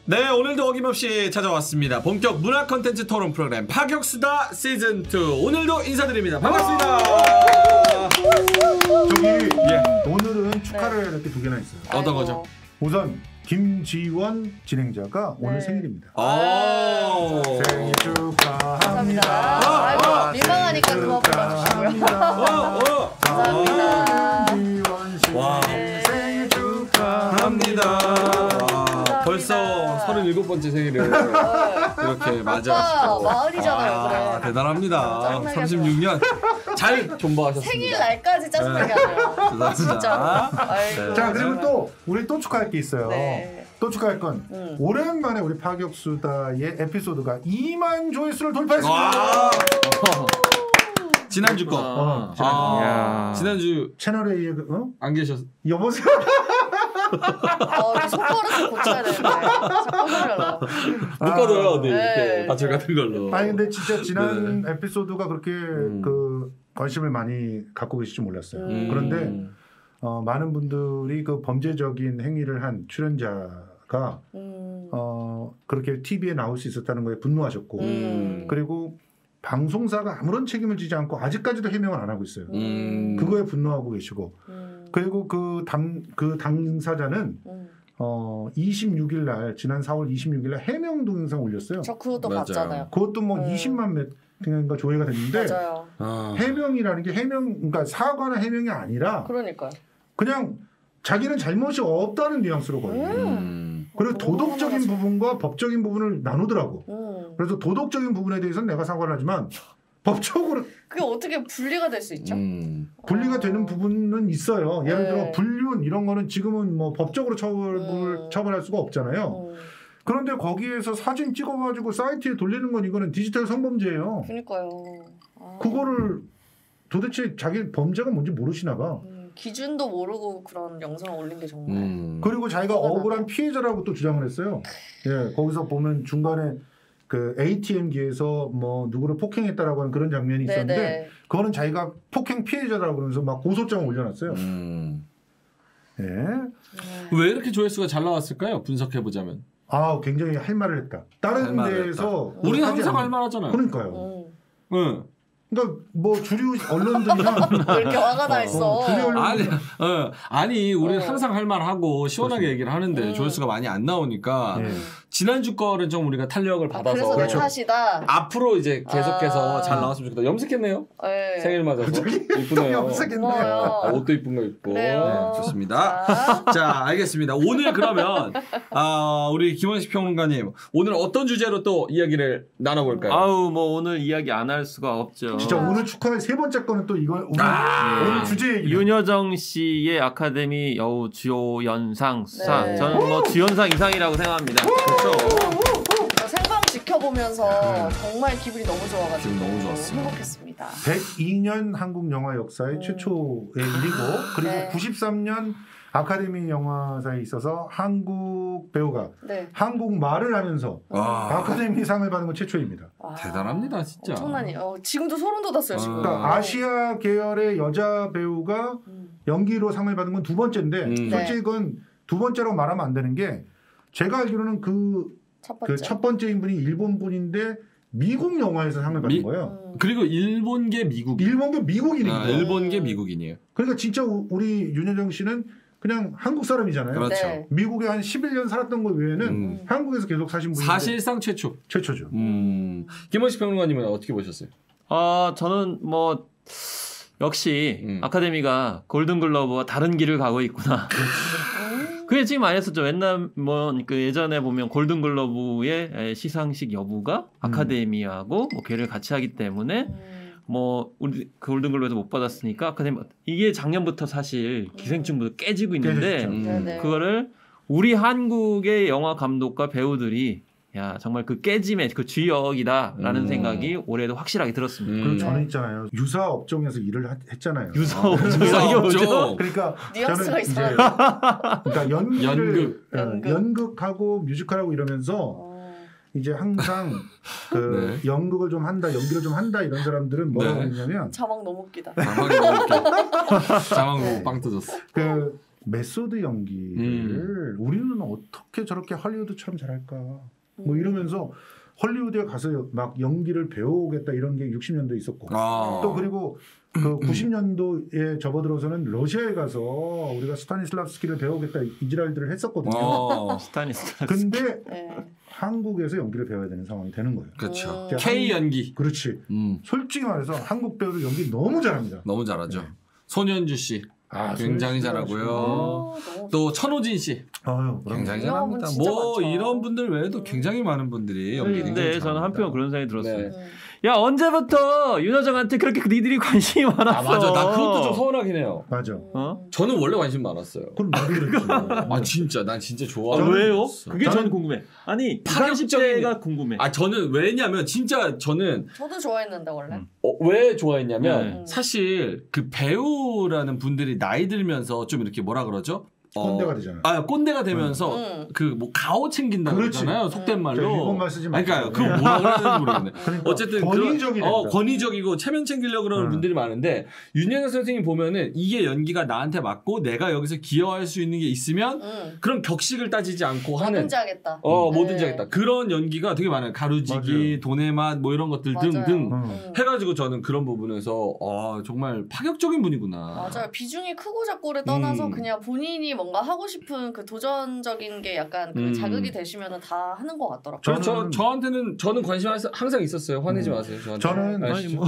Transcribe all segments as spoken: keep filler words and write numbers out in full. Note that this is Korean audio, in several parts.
네, 오늘도 어김없이 찾아왔습니다. 본격 문화 컨텐츠 토론 프로그램 파격수다 시즌 투. 오늘도 인사드립니다. 반갑습니다. 저기 예. 오늘은 축하를 네. 이렇게 두 개나 있어요. 어떤 거죠? 우선 김지원 진행자가 네. 오늘 생일입니다. 오~ 생일 축하합니다. 감사합니다. 아이고 민망하니까 그거 불러주시고요. 감사합니다. 김지원 씨 와. 생일 축하합니다. 와, 벌써 서른일곱 번째 생일을 이렇게 맞이하시고. 마흔이잖아요. 아, 그래. 대단합니다. 삼십육 년 잘 존버하셨습니다. 생일 날까지 짜증나게 하네요. 진짜. 네. 자, 그리고 또 우리 또 축하할 게 있어요. 네. 또 축하할 건 음. 오랜만에 우리 파격수다의 에피소드가 이만 조회수를 돌파했습니다. 지난주 거. 어, 지난주. 아, 지난주 채널 A에 그, 어? 안 계셨. 여보세요. 어, 손버릇을 고쳐야 되는데. 자꾸 그러려고. 묶어둬요, 어디 네. 이렇게 바출 같은 걸로. 아니 근데 진짜 지난 네. 에피소드가 그렇게 음. 그 관심을 많이 갖고 계실 줄 몰랐어요. 음. 그런데 어, 많은 분들이 그 범죄적인 행위를 한 출연자가 음. 어, 그렇게 티비에 나올 수 있었다는 거에 분노하셨고 음. 그리고 방송사가 아무런 책임을 지지 않고 아직까지도 해명을 안 하고 있어요. 음. 그거에 분노하고 계시고 음. 그리고 그, 당, 그 당사자는 음. 어, 이십육 일 날 지난 사월 이십육 일 날 해명 동영상 올렸어요. 저 그것도 맞아요. 봤잖아요. 그것도 뭐 음. 이십만 몇인가 조회가 됐는데 맞아요. 아. 해명이라는 게 해명 그러니까 사과나 해명이 아니라 그러니까요. 그냥 자기는 잘못이 없다는 뉘앙스로 거예요. 음. 그리고 어, 도덕적인 너무 부분과 법적인 부분을 나누더라고. 음. 그래서 도덕적인 부분에 대해서는 내가 사과를 하지만 법적으로 그게 어떻게 분리가 될 수 있죠? 음. 분리가 어. 되는 부분은 있어요. 예를 네. 들어 불륜 이런 거는 지금은 뭐 법적으로 처벌, 음. 처벌할 수가 없잖아요. 음. 그런데 거기에서 사진 찍어가지고 사이트에 돌리는 건 이거는 디지털 성범죄예요. 그러니까요. 아. 그거를 도대체 자기 범죄가 뭔지 모르시나 봐. 음, 기준도 모르고 그런 영상을 올린 게 정말. 음. 그리고 자기가 억울한 피해자라고 또 주장을 했어요. 예, 거기서 보면 중간에 그 에이티엠기에서 뭐 누구를 폭행했다라고 하는 그런 장면이 있었는데 네네. 그거는 자기가 폭행 피해자라고 그러면서 막 고소장을 올려놨어요. 음. 예. 왜 이렇게 조회수가 잘 나왔을까요? 분석해 보자면. 아, 굉장히 할 말을 했다. 다른 할 말을 데에서 했다. 우리는 항상 않- 할 말하잖아요. 그러니까요. 음. 응. 그러니까 뭐 주류 언론들이나 왜 이렇게 화가 나 있어? 어, 주류 언론 아니, 어, 아니, 우리는 어. 항상 할 말하고 시원하게 그렇습니다. 얘기를 하는데 음. 조회수가 많이 안 나오니까 예. 지난주 거는 좀 우리가 탄력을 아, 받아서 그래서 내 그렇죠. 탓이다. 앞으로 이제 계속해서 아. 잘 나왔으면 좋겠다. 염색했네요. 네. 생일 맞아서. 이쁘네요. 염색했네. 고마워요. 아, 옷도 이쁜 거 입고. 그래요. 네, 좋습니다. 자, 자, 알겠습니다. 오늘 그러면 아, 우리 김원식 평론가님 오늘 어떤 주제로 또 이야기를 나눠볼까요? 아우 뭐 오늘 이야기 안 할 수가 없죠. 진짜 오늘 축하할 세 번째 거는 또 이거 오늘, 아, 오늘 주제 얘기. 윤여정 씨의 아카데미 여우 주연상 수상. 네. 저는 뭐 주연상 이상이라고 생각합니다. 그렇죠. 저 생방 지켜보면서 정말 기분이 너무 좋아가지고 기분 너무 좋았어요. 행복했습니다. 백이 년 한국 영화 역사의 음. 최초의 일이고 그리고 네. 구십삼 년 아카데미 영화사에 있어서 한국 배우가 네. 한국말을 하면서 와, 아카데미 상을 받은 건 최초입니다. 와, 대단합니다, 진짜. 엄청나니. 어, 지금도 소름 돋았어요. 지금. 아. 그러니까 아시아 계열의 여자 배우가 음. 연기로 상을 받은 건 두 번째인데 음. 솔직히 네. 그건 두 번째라고 말하면 안 되는 게 제가 알기로는 그 첫 그 번째. 첫 번째인 분이 일본 분인데 미국 영화에서 상을 받은 미- 거예요. 음. 그리고 일본계 미국. 일본계 미국인인 아, 거예요. 일본계 미국인이에요. 그러니까 진짜 우- 우리 윤여정 씨는 그냥 한국 사람이잖아요. 그렇죠. 네. 미국에 한 십일 년 살았던 것 외에는 음. 한국에서 계속 사신 분인데 사실상 최초. 최초죠. 음. 김원식 평론가님은 어떻게 보셨어요? 아 저는 뭐 역시 음. 아카데미가 골든글러브와 다른 길을 가고 있구나. 음. 그게 지금 안 했었죠. 옛날 뭐 그 예전에 보면 골든글러브의 시상식 여부가 아카데미하고 뭐 걔를 같이 하기 때문에 음. 뭐 우리 골든글러브에서 못 받았으니까 아카데미 이게 작년부터 사실 기생충부터 깨지고 있는데 깨졌죠. 음. 네네. 그거를 우리 한국의 영화 감독과 배우들이 야 정말 그 깨짐의 그 주역이다라는 음. 생각이 올해도 확실하게 들었습니다. 음. 그리고 네. 저는 있잖아요. 유사 업종에서 일을 하- 했잖아요. 유사업 유사 이게 뭐죠? 업종. 그러니까 뉘앙스가 저는 이제 있어요. 그러니까 연기를 연극. 어, 연극. 연극하고 뮤지컬하고 이러면서 어. 이제 항상 그 네. 연극을 좀 한다, 연기를 좀 한다 이런 사람들은 뭐라고 네. 했냐면 자막 너무 웃기다. 자막이 너무 웃겨. 자막 네. 너무 빵 터졌어. 그 메소드 연기를 우리는 어떻게 저렇게 할리우드처럼 잘할까 뭐 이러면서 헐리우드에 가서 막 연기를 배우겠다 이런 게 육십 년도에 있었고 아. 또 그리고 그 구십 년도에 접어들어서는 러시아에 가서 우리가 스타니슬라스키를 배우겠다 이지랄들을 했었거든요. 어. 스타니스타. 근데 네. 한국에서 연기를 배워야 되는 상황이 되는 거예요. 그렇죠. 음. K 연기. 그렇지. 음. 솔직히 말해서 한국 배우들 연기 너무 잘합니다. 너무 잘하죠. 네. 손현주 씨 아, 굉장히 손현주 잘하고요. 어, 너무 또 천호진 씨 아유, 그럼. 굉장히 유명한 잘합니다. 분 진짜 뭐 많죠. 이런 분들 외에도 음. 굉장히 많은 분들이 연기 굉장히 근데 저는 잘합니다. 한편 그런 생각이 들었어요. 네. 음. 야 언제부터 윤여정한테 그렇게 니들이 관심이 많았어? 아 맞아, 나 그것도 좀 서운하긴 해요. 맞아. 어? 저는 원래 관심 많았어요. 그럼 나도 그랬지. 아 진짜, 난 진짜 아, 좋아하는. 왜요? 거였어. 그게 저는- 저는 궁금해. 아니 파격적인- 삼십 대가 궁금해. 아 저는 왜냐면 진짜 저는 저도 좋아했는데 원래. 음. 어, 왜 좋아했냐면 네. 사실 그 배우라는 분들이 나이 들면서 좀 이렇게 뭐라 그러죠? 어, 꼰대가 되잖아. 아 꼰대가 되면서 음. 그 뭐 가오 챙긴다 그렇지. 그러잖아요. 속된 음. 말로. 저 일본말 쓰지 아니, 그러니까 마세요. 그거 뭐라 그러는지 모르겠네. 그러니까 어쨌든 권위적이 그런, 어, 된다. 권위적이고 체면 챙기려고 그러는 음. 분들이 많은데 윤여정 선생님 보면은 이게 연기가 나한테 맞고 내가 여기서 기여할 수 있는 게 있으면 음. 그런 격식을 따지지 않고 하는 뭐든지 하겠다. 어 네. 뭐든지 하겠다 그런 연기가 되게 많아요. 가루지기, 맞아요. 돈의 맛 뭐 이런 것들 맞아요. 등등 음. 음. 해가지고 저는 그런 부분에서 아 정말 파격적인 분이구나. 맞아요. 비중이 크고 작고를 떠나서 음. 그냥 본인이 뭔가 하고 싶은 그 도전적인 게 약간 그 음. 자극이 되시면은 다 하는 것 같더라고요. 저, 저 저는- 저한테는 저는 관심 항상 있었어요. 화내지 음. 마세요. 저한테. 저는 아니, 아니 뭐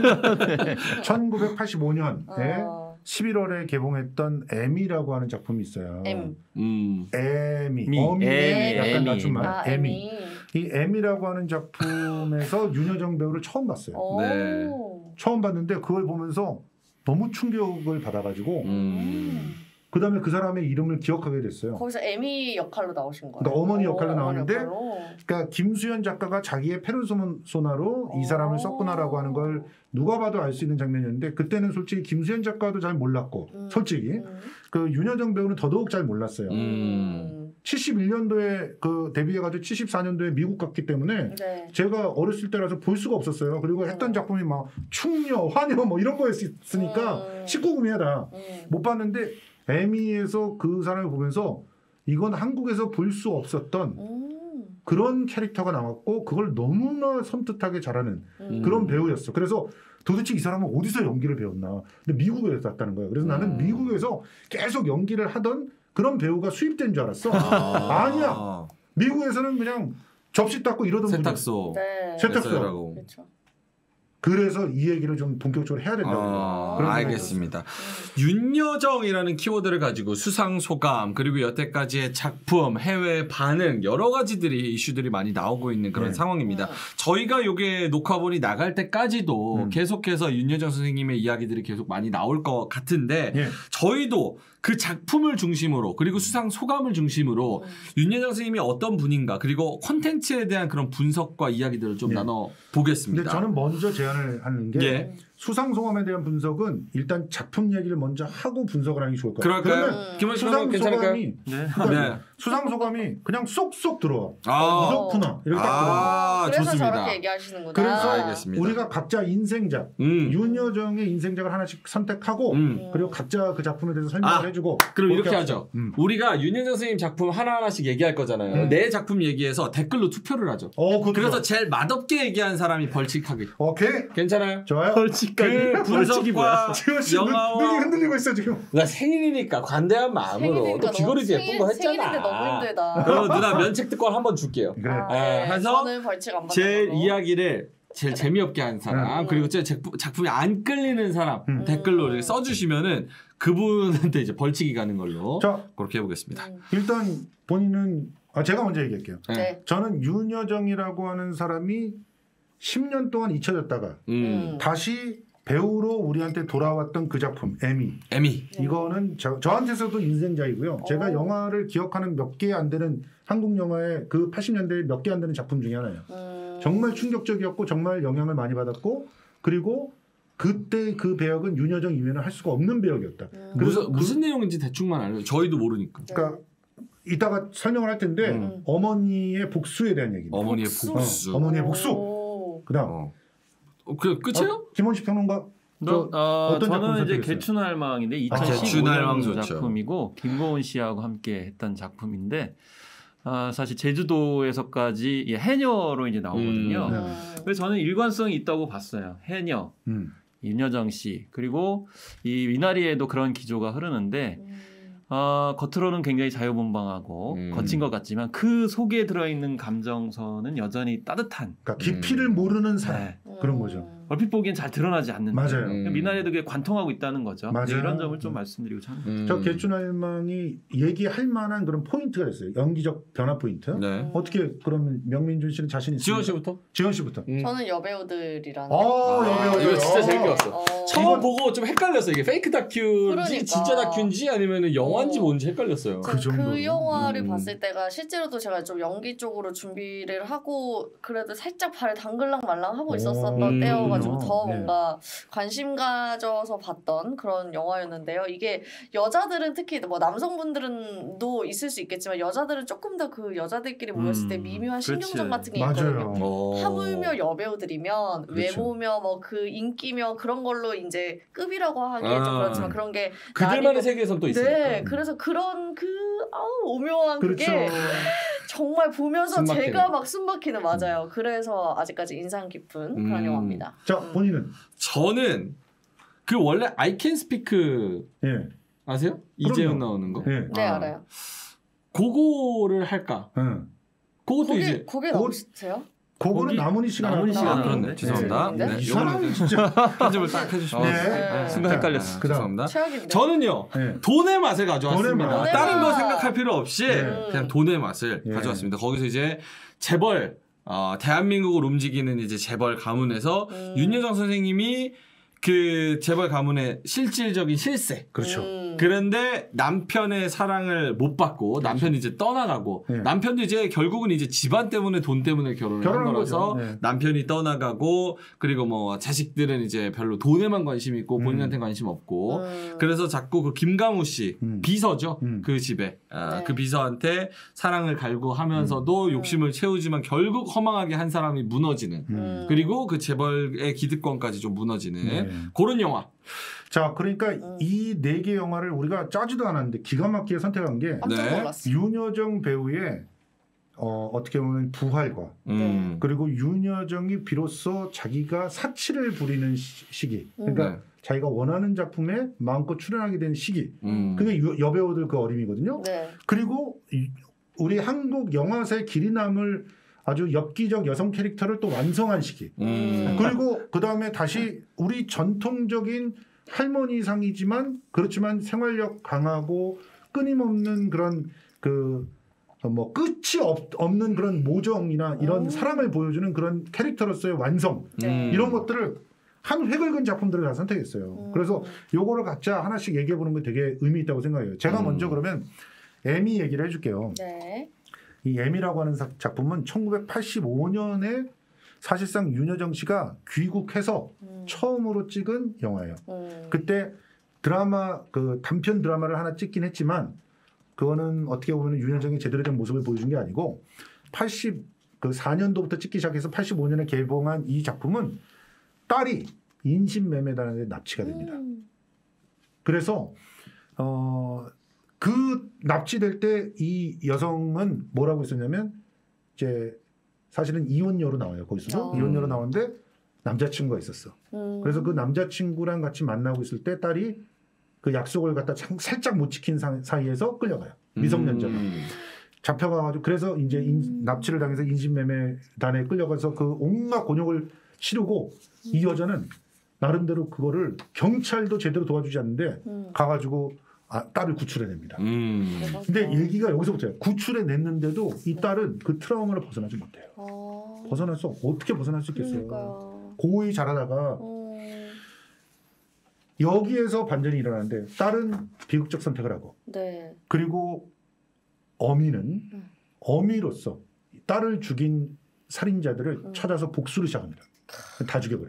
천구백팔십오 년에 어, 십일월에 개봉했던 M이라고 하는 작품이 있어요. M. 음. 에미. 미. 어미. 에미. 약간 에미. 낮춤말. 아, 에미. M. 이 M이라고 하는 작품에서 윤여정 배우를 처음 봤어요. 오. 네. 처음 봤는데 그걸 보면서 너무 충격을 받아가지고 음. 그 다음에 그 사람의 이름을 기억하게 됐어요. 거기서 에미 역할로 나오신 거예요. 그러니까 어머니 역할로 어, 나오는데 역할로. 그러니까 김수현 작가가 자기의 페르소나로 이 사람을 오. 썼구나라고 하는 걸 누가 봐도 알 수 있는 장면이었는데 그때는 솔직히 김수현 작가도 잘 몰랐고 음. 솔직히 음. 그 윤여정 배우는 더더욱 잘 몰랐어요. 음. 칠십일 년도에 그 데뷔해가지고 칠십사 년도에 미국 갔기 때문에 네. 제가 어렸을 때라서 볼 수가 없었어요. 그리고 했던 음. 작품이 막 충녀, 화녀 뭐 이런 거였으니까 음. 십구 금이다. 음. 못 봤는데 에미에서 그 사람을 보면서 이건 한국에서 볼 수 없었던 음. 그런 캐릭터가 나왔고 그걸 너무나 섬뜩하게 잘하는 음. 그런 배우였어. 그래서 도대체 이 사람은 어디서 연기를 배웠나? 근데 미국에서 왔다는 거예요. 그래서 나는 음. 미국에서 계속 연기를 하던 그런 배우가 수입된 줄 알았어. 아. 아니야. 미국에서는 그냥 접시 닦고 이러던 분이 세탁소. 네. 세탁소. 세탁소라고. 그렇죠. 그래서 이 얘기를 좀 본격적으로 해야 된다고. 아, 그런 알겠습니다. 음. 윤여정이라는 키워드를 가지고 수상 소감 그리고 여태까지의 작품, 해외 반응 여러 가지들이 이슈들이 많이 나오고 있는 그런 네. 상황입니다. 음. 저희가 요게 녹화본이 나갈 때까지도 음. 계속해서 윤여정 선생님의 이야기들이 계속 많이 나올 것 같은데 예. 저희도 그 작품을 중심으로 그리고 수상 소감을 중심으로 음. 윤여정 선생님이 어떤 분인가 그리고 콘텐츠에 대한 그런 분석과 이야기들을 좀 네. 나눠 보겠습니다. 근데 저는 먼저 제안을 하는 게 예. 수상 소감에 대한 분석은 일단 작품 얘기를 먼저 하고 분석을 하는 게 좋을 것 같아요. 그럴까요? 그러면 김원식 수상 감독 괜찮을까요? 소감이 네. 그러니까 네. 수상 소감이 그냥 쏙쏙 들어와. 아, 이렇구나 이렇게 딱 들어와. 아, 그래서 좋습니다. 저렇게 얘기하시는구나. 그래서 알겠습니다. 우리가 각자 인생작, 음. 윤여정의 인생작을 하나씩 선택하고 음. 그리고 각자 그 작품에 대해서 설명을 아, 해주고 그럼 이렇게 그렇게 하죠. 음. 우리가 윤여정 선생님 작품 하나하나씩 얘기할 거잖아요. 음. 내 작품 얘기해서 댓글로 투표를 하죠. 어, 그것도 그래서 좋아. 제일 맛없게 얘기한 사람이 벌칙하게. 오케이 괜찮아요? 좋아요. 벌칙까지. 그 벌칙이 뭐야? 분석과 지금 씨 눈- 영화와- 눈이 흔들리고 있어 지금. 나 생일이니까 관대한 마음으로 생일이니까 또 귀걸이도 너무- 예쁜 거 생일- 했잖아. 생일인데 너무 힘들다. 그럼 누나 면책 특권 한번 줄게요. 그래. 아, 네, 네. 해서 저는 벌칙 안 받는 제일 걸로. 이야기를 제일 재미없게 한 사람 음. 그리고 제 작품, 작품이 안 끌리는 사람 음. 댓글로 이렇게 써주시면은 그분한테 이제 벌칙이 가는 걸로 자 그렇게 해보겠습니다. 음. 일단 본인은 아 제가 먼저 얘기할게요. 네. 네. 저는 윤여정이라고 하는 사람이 십 년 동안 잊혀졌다가 음. 음. 다시 배우로 우리한테 돌아왔던 그 작품 에미. 에미. 이거는 저, 저한테서도 인생작이고요. 제가 오. 영화를 기억하는 몇 개 안 되는 한국 영화의 그 팔십 년대 몇 개 안 되는 작품 중에 하나예요. 음. 정말 충격적이었고 정말 영향을 많이 받았고 그리고 그때 그 배역은 윤여정 이면은 할 수가 없는 배역이었다. 음. 그래서 무슨 무슨 내용인지 대충만 알려. 저희도 모르니까. 네. 그러니까 이따가 설명을 할 텐데 음. 어머니의 복수에 대한 얘기입니다. 어머니의 복수? 복수. 어, 어머니의 복수. 오. 그다음 어. 어, 그 끝이에요? 어, 김원식 평론가 너, 어, 어떤 작품 저는 이제 선택했어요? 개춘할망인데 아, 개춘할망 이천십오 년 좋죠. 작품이고 김고은 씨하고 함께 했던 작품인데 아, 사실 제주도에서까지 예, 해녀로 이제 나오거든요. 음. 네. 음. 그래서 저는 일관성이 있다고 봤어요. 해녀, 음. 윤여정 씨 그리고 이 위나리에도 그런 기조가 흐르는데 음. 어, 겉으로는 굉장히 자유분방하고 음. 거친 것 같지만 그 속에 들어있는 감정선은 여전히 따뜻한 그러니까 깊이를 음. 모르는 사람 네. 그런 거죠. 얼핏 보기엔 잘 드러나지 않는 맞아요. 음. 미나리도 그게 관통하고 있다는 거죠. 맞아요. 네, 이런 점을 좀 음. 말씀드리고자 합니다. 음. 저 개춘할망이 얘기할 만한 그런 포인트가 있어요. 연기적 변화 포인트. 네. 어떻게 그러면 명민준 씨는 자신 있습니까? 지원 씨부터. 지원 씨부터. 음. 저는 여배우들이라는. 어, 아, 여배우. 이거 진짜 재밌게 봤어. 어. 처음 이건- 보고 좀 헷갈렸어. 이게 페이크 다큐인지 그러니까. 진짜 다큐인지 아니면 영화인지 어. 뭔지 헷갈렸어요. 제가 그 정도로? 그 영화를 음. 봤을 때가 실제로도 제가 좀 연기 쪽으로 준비를 하고 그래도 살짝 발을 당글랑 말랑 하고 있었었던 음. 때여가지고 더 네. 뭔가 관심 가져서 봤던 그런 영화였는데요. 이게 여자들은 특히 뭐 남성분들은도 있을 수 있겠지만 여자들은 조금 더 그 여자들끼리 모였을 때 음. 미묘한 그렇지. 신경전 같은 게 있거든요. 맞아요. 어. 하물며 여배우들이면 그렇죠. 외모며 뭐 그 인기며 그런 걸로 이제 급이라고 하기엔 좀 아. 그렇지만 그런 게 그들만의 나뉘고- 세계에선 또 있으니까. 네, 그래서 그런 그 아우 오묘한 그렇죠. 그게 정말 보면서 숨 막히네. 제가 막 숨막히는 맞아요. 그래서 아직까지 인상 깊은 그런 음. 영화입니다. 자, 음. 본인은 저는 그 원래 I Can Speak 예. 아세요? 그럼요. 이재현 나오는 거. 예. 네 아. 알아요. 그거를 할까? 응. 그것도 거기 이제 거기에 거- 나오세요? 그거는 거기 남은희 씨가 남은희 나왔구나. 씨가 아, 그렇네. 나왔네. 죄송합니다. 네. 네, 이 요거는 사람이 좀 진짜. 편집을 딱 해주시면 네. 네. 순간 헷갈렸어. 아, 그다음. 죄송합니다. 최악인데. 저는요 예. 돈의 맛을 가져왔습니다. 돈의 맛. 다른 거 돈의 맛. 생각할 필요 없이 네. 그냥 돈의 맛을 예. 가져왔습니다. 거기서 이제 재벌 어, 대한민국을 움직이는 이제 재벌 가문에서 음. 윤여정 선생님이 그 재벌 가문의 실질적인 실세. 그렇죠. 음. 그런데 남편의 사랑을 못 받고 남편이 이제 떠나가고 네. 남편도 이제 결국은 이제 집안 때문에 돈 때문에 결혼을 한 결혼한 거라서 거죠. 네. 남편이 떠나가고 그리고 뭐 자식들은 이제 별로 돈에만 관심 있고 본인한테 관심 없고 음. 그래서 자꾸 그 김강우 씨 음. 비서죠 음. 그 집에 아, 네. 그 비서한테 사랑을 갈구하면서도 음. 욕심을 채우지만 결국 허망하게 한 사람이 무너지는 음. 그리고 그 재벌의 기득권까지 좀 무너지는 네. 그런 영화. 자, 그러니까 음. 이 네 개 영화를 우리가 짜지도 않았는데 기가 막히게 선택한 게 깜짝 네. 놀랐어. 윤여정 배우의 어, 어떻게 보면 부활과 음. 그리고 윤여정이 비로소 자기가 사치를 부리는 시, 시기 그러니까 네. 자기가 원하는 작품에 마음껏 출연하게 된 시기 음. 그게 유- 여배우들 그 어림이거든요. 네. 그리고 이- 우리 한국 영화사의 길이 남을 아주 엽기적 여성 캐릭터를 또 완성한 시기. 음. 그리고 그 다음에 다시 우리 전통적인 할머니상이지만 그렇지만 생활력 강하고 끊임없는 그런 그 뭐 끝이 없, 없는 그런 모정이나 이런 오. 사랑을 보여주는 그런 캐릭터로서의 완성 네. 이런 것들을 한 획을 그은 작품들을 다 선택했어요. 음. 그래서 요거를 각자 하나씩 얘기해 보는 게 되게 의미 있다고 생각해요. 제가 음. 먼저 그러면 에미 얘기를 해줄게요. 네. 이 에미라고 하는 사- 작품은 천구백팔십오 년에 사실상 윤여정 씨가 귀국해서 음. 처음으로 찍은 영화예요. 음. 그때 드라마 그 단편 드라마를 하나 찍긴 했지만 그거는 어떻게 보면 윤여정이 제대로 된 모습을 보여준 게 아니고 팔십사 년도부터 찍기 시작해서 팔십오 년에 개봉한 이 작품은 딸이 인신매매단에 납치가 됩니다. 음. 그래서 어, 그 납치될 때 이 여성은 뭐라고 했었냐면 이제 사실은 이혼녀로 나와요. 거기서도 어. 이혼녀로 나오는데 남자친구가 있었어. 음. 그래서 그 남자친구랑 같이 만나고 있을 때 딸이 그 약속을 갖다 참- 살짝 못 지킨 사- 사이에서 끌려가요. 미성년자로. 음. 잡혀가가지고 그래서 이제 인- 음. 납치를 당해서 인신매매단에 끌려가서 그 온갖 곤욕을 치르고 이 여자는 나름대로 그거를 경찰도 제대로 도와주지 않는데 음. 가가지고 아, 딸을 구출해냅니다. 음. 근데 얘기가 여기서부터예요. 구출해냈는데도 이 딸은 그 트라우마를 벗어나지 못해요. 어. 벗어나서 어떻게 벗어날 수 있겠어요. 그러니까요. 고이 자라다가 음. 여기에서 반전이 일어나는데 딸은 비극적 선택을 하고 네. 그리고 어미는 음. 어미로서 딸을 죽인 살인자들을 음. 찾아서 복수를 시작합니다. 다 죽여버려요.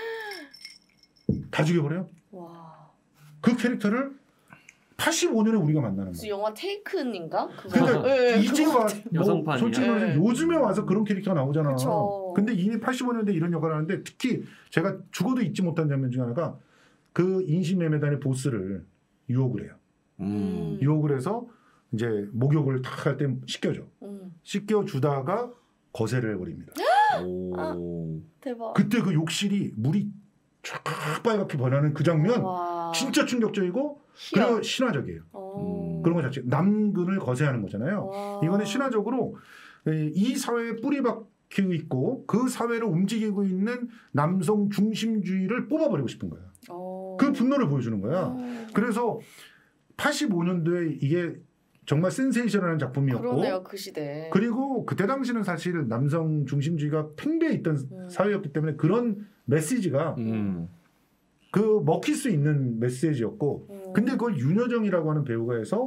다 죽여버려요. 와. 그 캐릭터를 팔십오 년에 우리가 만나는 무슨 거예요. 영화 테이큰인가? 그거. 근데 네, 이제 그거 와, 뭐 여성판이야. 솔직히 말해서 네. 요즘에 와서 그런 캐릭터가 나오잖아. 그쵸. 근데 이미 팔십오 년대 이런 역할을 하는데 특히 제가 죽어도 잊지 못한 장면 중에 하나가 그 인신매매단의 보스를 유혹을 해요. 음. 유혹을 해서 이제 목욕을 탁 할 때 씻겨줘. 음. 씻겨주다가 거세를 해버립니다. 오. 아. 대박. 그때 그 욕실이 물이 쫙 빨갛게 변하는 그 장면 와. 진짜 충격적이고 희열. 그리고 신화적이에요. 어. 그런 것 자체 남근을 거세하는 거잖아요. 와. 이거는 신화적으로 이 사회에 뿌리 박혀 있고 그 사회를 움직이고 있는 남성 중심주의를 뽑아버리고 싶은 거야. 어. 그 분노를 보여주는 거야. 어. 그래서 팔십오 년도에 이게 정말 센세이션한 작품이었고 그러네요, 그 시대. 그리고 그때 당시는 사실 남성 중심주의가 팽배해 있던 음. 사회였기 때문에 그런 메시지가 음. 그 먹힐 수 있는 메시지였고 음. 근데 그걸 윤여정이라고 하는 배우가 해서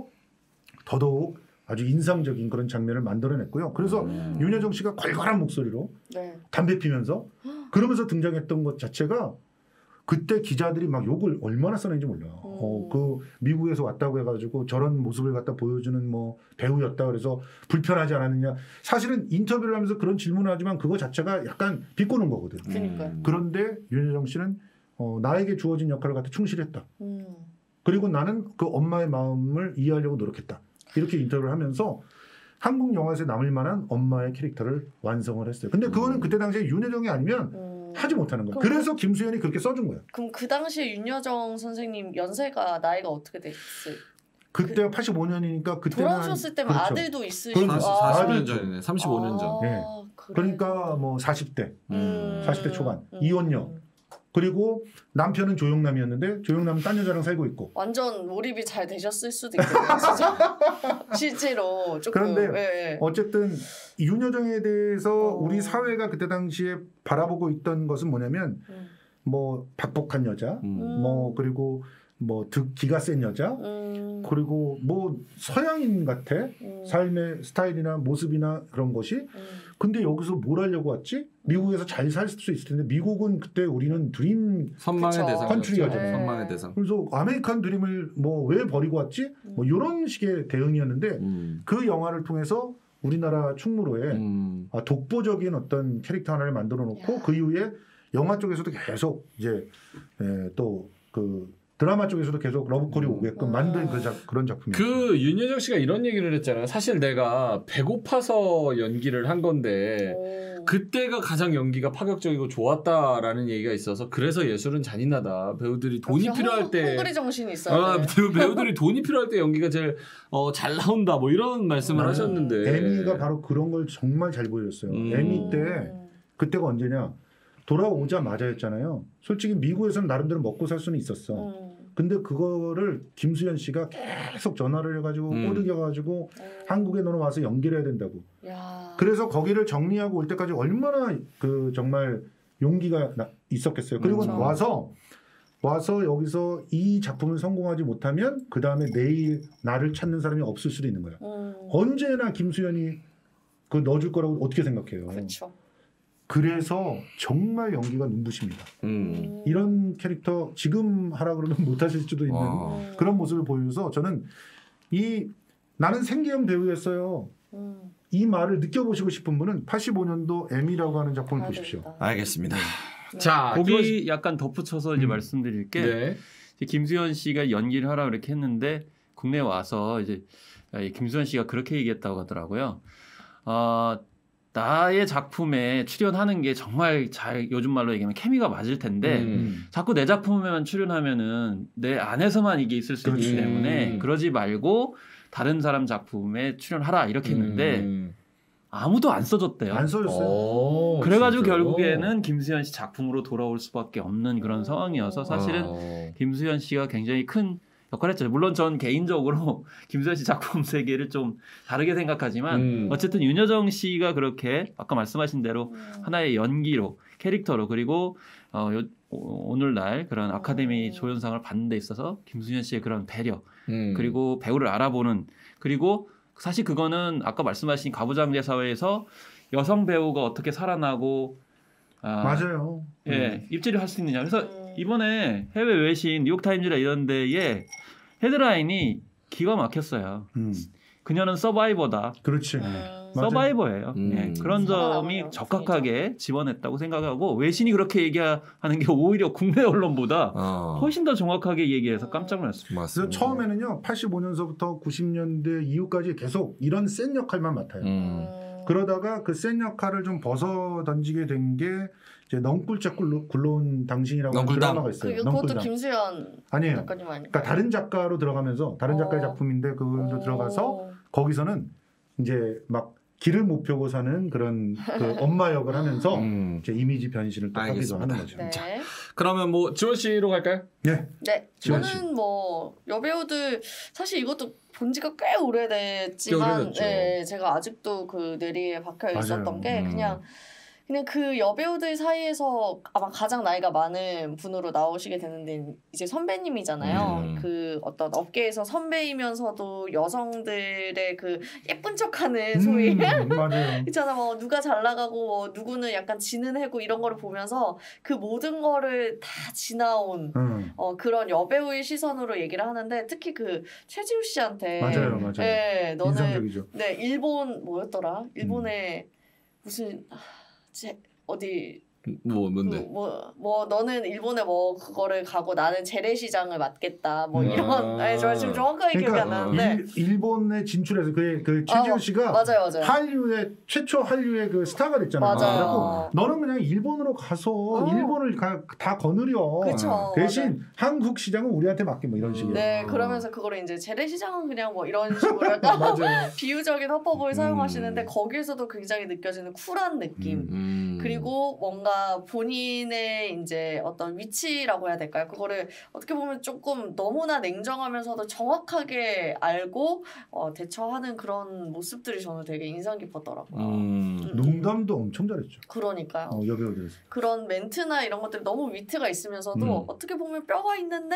더더욱 아주 인상적인 그런 장면을 만들어냈고요. 그래서 음. 윤여정 씨가 괄괄한 목소리로 네. 담배 피면서 그러면서 등장했던 것 자체가 그때 기자들이 막 욕을 얼마나 써낸지 몰라. 음. 어, 그 미국에서 왔다고 해가지고 저런 모습을 갖다 보여주는 뭐 배우였다 그래서 불편하지 않았느냐. 사실은 인터뷰를 하면서 그런 질문을 하지만 그거 자체가 약간 비꼬는 거거든. 그러니까요. 음. 그런데 윤여정 씨는 어, 나에게 주어진 역할을 갖다 충실했다. 음. 그리고 나는 그 엄마의 마음을 이해하려고 노력했다. 이렇게 인터뷰를 하면서 한국 영화에서 남을 만한 엄마의 캐릭터를 완성을 했어요. 근데 그거는 음. 그때 당시에 윤여정이 아니면 음. 하지 못하는 거예요. 그럼 그래서 김수현이 그렇게 써준 거예요. 그럼 그 당시에 윤여정 선생님 연세가 나이가 어떻게 됐어요? 그때 팔십오 년이니까 그때는 돌아오셨을 때면 그렇죠. 아들도 있으시고 그렇죠. 사십 년 아들도. 전이네. 삼십오 년 전. 네. 그러니까 뭐 사십 대, 음. 사십 대 초반, 이혼녀. 그리고 남편은 조영남이었는데 조영남은 딴 여자랑 살고 있고. 완전 몰입이 잘 되셨을 수도 있겠네요. 진짜. 실제로 조금. 그런데 예, 예. 어쨌든 윤여정에 대해서 어. 우리 사회가 그때 당시에 바라보고 있던 것은 뭐냐면 음. 뭐 박복한 여자, 음. 뭐 그리고 뭐 득, 기가 센 여자, 음. 그리고 뭐 서양인 같아 음. 삶의 스타일이나 모습이나 그런 것이. 음. 근데 여기서 뭘 하려고 왔지? 미국에서 잘 살 수 있을 텐데 미국은 그때 우리는 드림 선망의 그쵸. 대상. 컨트리였죠. 네. 선망의 대상. 그래서 아메리칸 드림을 뭐 왜 버리고 왔지? 뭐 이런 식의 대응이었는데 음. 그 영화를 통해서 우리나라 충무로에 음. 아, 독보적인 어떤 캐릭터 하나를 만들어 놓고 야. 그 이후에 영화 쪽에서도 계속 이제 또 그 드라마 쪽에서도 계속 러브콜이 음. 오게끔 만든 그 자, 그런 작품이에요. 그 윤여정 씨가 이런 얘기를 했잖아요. 사실 내가 배고파서 연기를 한 건데 오. 그때가 가장 연기가 파격적이고 좋았다라는 얘기가 있어서 그래서 예술은 잔인하다. 배우들이 돈이 역시 필요할 헝- 때 헝그리 정신이 있어요. 아, 배우, 배우들이 돈이 필요할 때 연기가 제일 어, 잘 나온다. 뭐 이런 말씀을 나는 하셨는데 에미가 바로 그런 걸 정말 잘 보여줬어요. 음. 에미 때 그때가 언제냐? 돌아오자마자였잖아요. 솔직히 미국에서는 나름대로 먹고 살 수는 있었어. 음. 근데 그거를 김수현 씨가 계속 전화를 해가지고 음. 꼬드겨가지고 한국에 너는 와서 연기를 해야 된다고. 야. 그래서 거기를 정리하고 올 때까지 얼마나 그 정말 용기가 나- 있었겠어요. 그리고 그렇죠. 와서 와서 여기서 이 작품을 성공하지 못하면 그 다음에 내일 나를 찾는 사람이 없을 수도 있는 거야. 음. 언제나 김수현이 그 넣어줄 거라고 어떻게 생각해요? 그렇죠. 그래서 정말 연기가 눈부십니다. 음. 이런 캐릭터 지금 하라 그러면 못하실 수도 있는 와. 그런 모습을 보여줘서 저는 이 나는 생계형 배우였어요. 음. 이 말을 느껴보시고 싶은 분은 팔십오 년도 M이라고 하는 작품을 봐야 보십시오. 되겠다. 알겠습니다. 네. 자, 거기 약간 덧붙여서 이제 음. 말씀드릴 게 네. 이제 김수현 씨가 연기를 하라 그렇게 했는데 국내에 와서 이제 이 김수현 씨가 그렇게 얘기했다고 하더라고요. 어, 나의 작품에 출연하는 게 정말 잘 요즘 말로 얘기하면 케미가 맞을 텐데 음. 자꾸 내 작품에만 출연하면은 내 안에서만 이게 있을 수 있기 그렇지. 때문에 음. 그러지 말고 다른 사람 작품에 출연하라 이렇게 했는데 음. 아무도 안 써줬대요. 안 써줬어요. 오, 그래가지고 진짜요? 결국에는 김수현 씨 작품으로 돌아올 수밖에 없는 그런 상황이어서 사실은 어. 김수현 씨가 굉장히 큰 역할을 했죠. 물론 전 개인적으로 김수현 씨 작품 세계를 좀 다르게 생각하지만 음. 어쨌든 윤여정 씨가 그렇게 아까 말씀하신 대로 음. 하나의 연기로 캐릭터로 그리고 어, 요, 오- 오늘날 그런 아카데미 음. 조연상을 받는 데 있어서 김수현 씨의 그런 배려 음. 그리고 배우를 알아보는 그리고 사실 그거는 아까 말씀하신 가부장제 사회에서 여성 배우가 어떻게 살아나고 아, 맞아요. 예, 입지를 할 수 있느냐. 그래서 음. 이번에 해외 외신 뉴욕타임즈나 이런 데에 헤드라인이 기가 막혔어요. 음. 그녀는 서바이버다. 그렇지. 음. 맞아요. 서바이버예요. 음. 예, 그런 점이 살아남아요, 적합하게 집어냈다고 생각하고 외신이 그렇게 얘기하는 게 오히려 국내 언론보다 어. 훨씬 더 정확하게 얘기해서 깜짝 놀랐습니다. 그래서 맞습니다. 처음에는요 팔십오 년서부터 구십 년대 이후까지 계속 이런 센 역할만 맡아요. 음. 음. 그러다가 그 센 역할을 좀 벗어 던지게 된 게 이제 넝꿀짝 굴러, 굴러온 당신이라고 하는 넝꿀당. 드라마가 그 있어요. 그것도 넝꿀당. 김수현 아니에요. 작가님 아니에요? 그러니까 다른 작가로 들어가면서 다른 작가의 어. 작품인데 그분도 어. 들어가서 거기서는 이제 막 길을 못 펴고 사는 그런 그 엄마 역을 하면서 음. 이제 이미지 변신을 또 하기도 알겠습니다. 하는 거죠. 네. 자. 그러면 뭐 지원 씨로 갈까요? 네. 네, 지원 씨. 저는 뭐 여배우들 사실 이것도 본 지가 꽤 오래됐지만, 꽤 오래됐죠. 네, 제가 아직도 그 뇌리에 박혀 있었던 맞아요. 게 음. 그냥 그냥 그 여배우들 사이에서 아마 가장 나이가 많은 분으로 나오시게 되는데 이제 선배님이잖아요. 음. 그 어떤 업계에서 선배이면서도 여성들의 그 예쁜 척하는 소위 음, 맞아요. 있잖아, 뭐 누가 잘 나가고 뭐 누구는 약간 지는 해고 이런 거를 보면서 그 모든 거를 다 지나온 음. 어 그런 여배우의 시선으로 얘기를 하는데 특히 그 최지우 씨한테 맞아요, 맞아요. 네, 너는 인상적이죠. 네 일본 뭐였더라? 일본의 무슨 아, 제, 어디 뭐 뭔데? 뭐뭐 뭐 너는 일본에 뭐 그거를 가고 나는 재래시장을 맡겠다 뭐 음. 이런 아니 저 지금 정확하게 기억이 안 그러니까 나는데 일, 일본에 진출해서 그, 그 최지우 아, 씨가 맞아요 맞아요 한류의 최초 한류의 그 스타가 됐잖아요. 맞아요. 그래갖고 너는 그냥 일본으로 가서 어. 일본을 가, 다 거느려. 그쵸, 대신 맞아요. 한국 시장은 우리한테 맡겨 뭐 이런 식이에요. 네 그러면서 그거를 이제 재래시장은 그냥 뭐 이런 식으로 약간 맞아요. 비유적인 화법을 음. 사용하시는데 거기에서도 굉장히 느껴지는 쿨한 느낌 음. 그리고 뭔가 본인의 이제 어떤 위치라고 해야 될까요? 그거를 어떻게 보면 조금 너무나 냉정하면서도 정확하게 알고 어, 대처하는 그런 모습들이 저는 되게 인상 깊었더라고요. 음. 음. 농담도 엄청 잘했죠. 그러니까요. 어, 여배우들에서. 그런 멘트나 이런 것들이 너무 위트가 있으면서도 음. 어떻게 보면 뼈가 있는데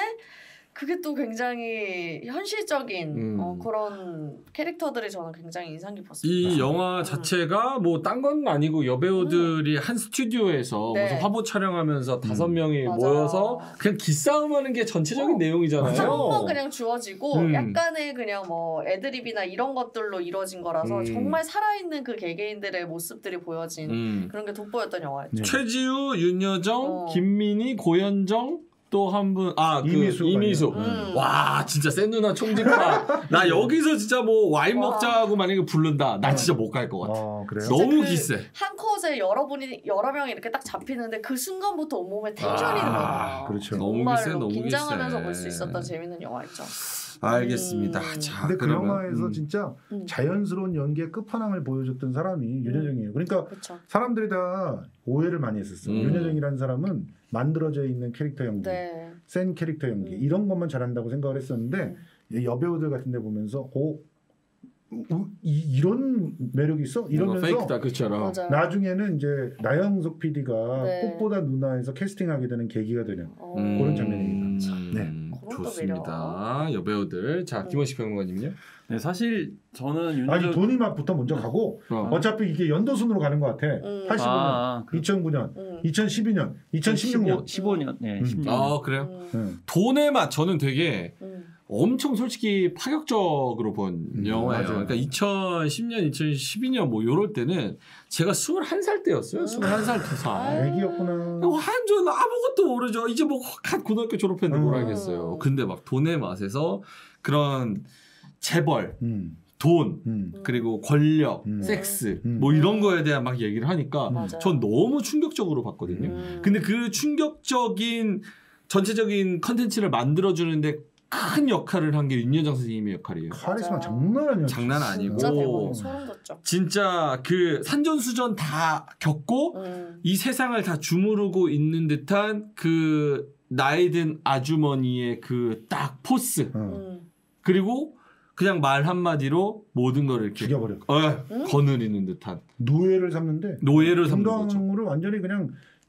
그게 또 굉장히 현실적인 음. 어, 그런 캐릭터들이 저는 굉장히 인상 깊었습니다. 이 영화 음. 자체가 뭐 딴 건 아니고 여배우들이 한 스튜디오에서 네. 무슨 화보 촬영하면서 다섯 음. 명이 맞아요. 모여서 그냥 기싸움하는 게 전체적인 어. 내용이잖아요. 상황만 그냥 주어지고 음. 약간의 그냥 뭐 애드립이나 이런 것들로 이루어진 거라서 음. 정말 살아있는 그 개개인들의 모습들이 보여진 음. 그런 게 돋보였던 영화였죠. 네. 최지우, 윤여정, 어. 김민희, 고현정 또 한 분, 아, 그 이미수. 이미수. 음. 와, 진짜 센 누나 총집파. 나 여기서 진짜 뭐 와인 와. 먹자고 만약에 부른다. 나 어. 진짜 못 갈 것 같아. 어, 그래요? 진짜 너무 그 기세. 한 컷에 여러분이 여러 명이 이렇게 딱 잡히는데 그 순간부터 온몸에 텐션이 아, 들어가요. 그렇죠. 너무 정말로 기세, 너무 긴장하면서 기세. 볼 수 있었던 재밌는 영화였죠. 알겠습니다. 음. 자, 근데 그 그러면, 영화에서 음. 진짜 음. 자연스러운 연기의 끝판왕을 보여줬던 사람이 윤여정이에요. 그러니까 그렇죠. 사람들이 다 오해를 많이 했었어요. 음. 윤여정이라는 사람은 만들어져 있는 캐릭터 연기, 네. 센 캐릭터 연기 음. 이런 것만 잘한다고 생각을 했었는데 음. 이 여배우들 같은 데 보면서 오, 우, 이, 이런 매력이 있어? 뭔가 이러면서 페이크 다크처럼. 맞아요. 나중에는 이제 나영석 피디가 네. 꽃보다 누나에서 캐스팅하게 되는 계기가 되는 어. 그런 장면입니다. 네. 음, 그런 또 좋습니다. 여배우들. 자, 음. 김원식 평론가님요? 네, 사실 저는 아니 윤여정 돈이만부터 먼저 가고 어. 어차피 이게 연도순으로 가는 것 같아. 음. 팔십오 년, 아, 그 이천구 년, 음. 이천십이 년, 이천십육 년. 십오 년, 네, 음. 십육 년. 아, 그래요? 음. 응. 돈의 맛 저는 되게 음. 엄청 솔직히 파격적으로 본 음, 영화예요. 맞아요. 그러니까 이천십 년, 이천십이 년 뭐 요럴 때는 제가 스물한 살 때였어요. 음. 스물한 살, 두 살. 애기였구나. 완전 아무것도 모르죠. 이제 뭐 갓 고등학교 졸업했는데 음. 뭘 알겠어요. 근데 막 돈의 맛에서 그런 재벌, 음, 돈, 음. 그리고 권력, 음. 섹스 음. 뭐 이런 거에 대한 막 얘기를 하니까 음. 맞아요. 전 너무 충격적으로 봤거든요. 음. 근데 그 충격적인 전체적인 컨텐츠를 만들어주는데 큰 역할을 한 게 윤여정 선생님의 역할이에요. 카리스마 맞아요. 장난 아니었어. 장난 아니고. 진짜 오. 대박 소름 돋죠. 진짜 그 산전수전 다 겪고 음. 이 세상을 다 주무르고 있는 듯한 그 나이든 아주머니의 그 딱 포스 어, 음. 그리고 그냥 말 한마디로 모든 걸 이렇게 죽여버려. 어, 음? 거느리는 듯한 노예를 삼는데 노예를 삼는 거죠. 김강으로 완전히 그냥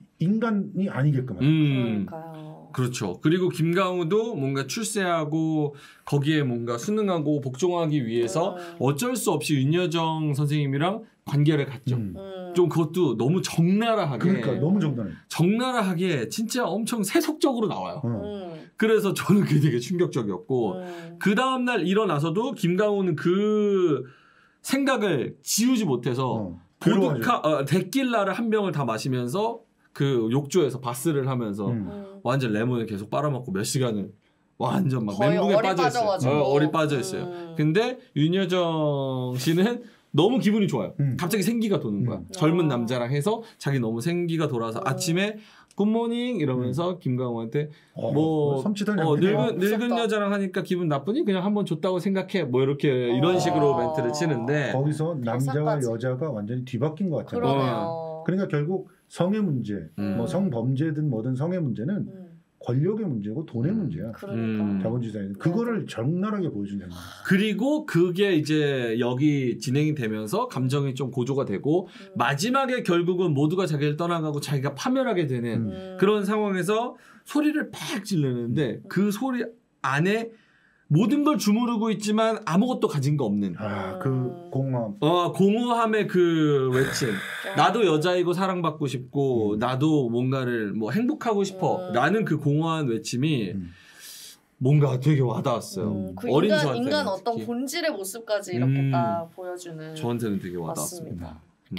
인간이 아니게끔. 하는. 음. 그러니까요. 그렇죠. 그리고 김강우도 뭔가 출세하고 거기에 뭔가 순응하고 복종하기 위해서 음. 어쩔 수 없이 윤여정 선생님이랑 관계를 갖죠. 음. 음. 좀 그것도 너무 적나라하게 그러니까 너무 정당해. 적나라하게 진짜 엄청 세속적으로 나와요. 어. 음. 그래서 저는 그게 되게 충격적이었고 음. 그 다음날 일어나서도 김강우는 그 생각을 지우지 못해서 어. 보드카 어, 데킬라를 한 병을 다 마시면서 그 욕조에서 바스를 하면서 음. 음. 완전 레몬을 계속 빨아먹고 몇 시간을 완전 막 거의 멘붕에 얼이 빠져 있어요. 빠져가지고. 어, 얼이 빠져 있어요. 음. 근데 윤여정 씨는 너무 기분이 좋아요. 음. 갑자기 생기가 도는 거야. 음. 젊은 어. 남자랑 해서 자기 너무 생기가 돌아서 어. 아침에 굿모닝 이러면서 김강호한테 어, 뭐 섬찟한 어, 연기네요. 늙은, 늙은 무섭다. 여자랑 하니까 기분 나쁘니 그냥 한번 줬다고 생각해 뭐 이렇게 이런 어. 식으로 멘트를 치는데 거기서 남자와 결사까지. 여자가 완전히 뒤바뀐 것 같아요. 그러네요. 그러니까 결국 성의 문제, 음. 뭐 성범죄든 뭐든 성의 문제는 음. 권력의 문제고 돈의 음. 문제야. 그러니까. 음. 자본주의 사회는 그거를 적나라하게 보여준다는 거야. 그리고 그게 이제 여기 진행이 되면서 감정이 좀 고조가 되고 음. 마지막에 결국은 모두가 자기를 떠나가고 자기가 파멸하게 되는 음. 그런 상황에서 소리를 팍 지르는데 그 소리 안에 모든 걸 주무르고 있지만 아무것도 가진 거 없는 아, 음. 그 공허함. 어 공허함의 그 외침 야. 나도 여자이고 사랑받고 싶고 음. 나도 뭔가를 뭐 행복하고 싶어 음. 라는 그 공허한 외침이 음. 뭔가 되게 와닿았어요. 음, 그 어린 인간, 저한테는 인간 어떤 특히. 본질의 모습까지 이렇게 음. 딱 보여주는 저한테는 되게 와닿았습니다. 맞습니다. 음.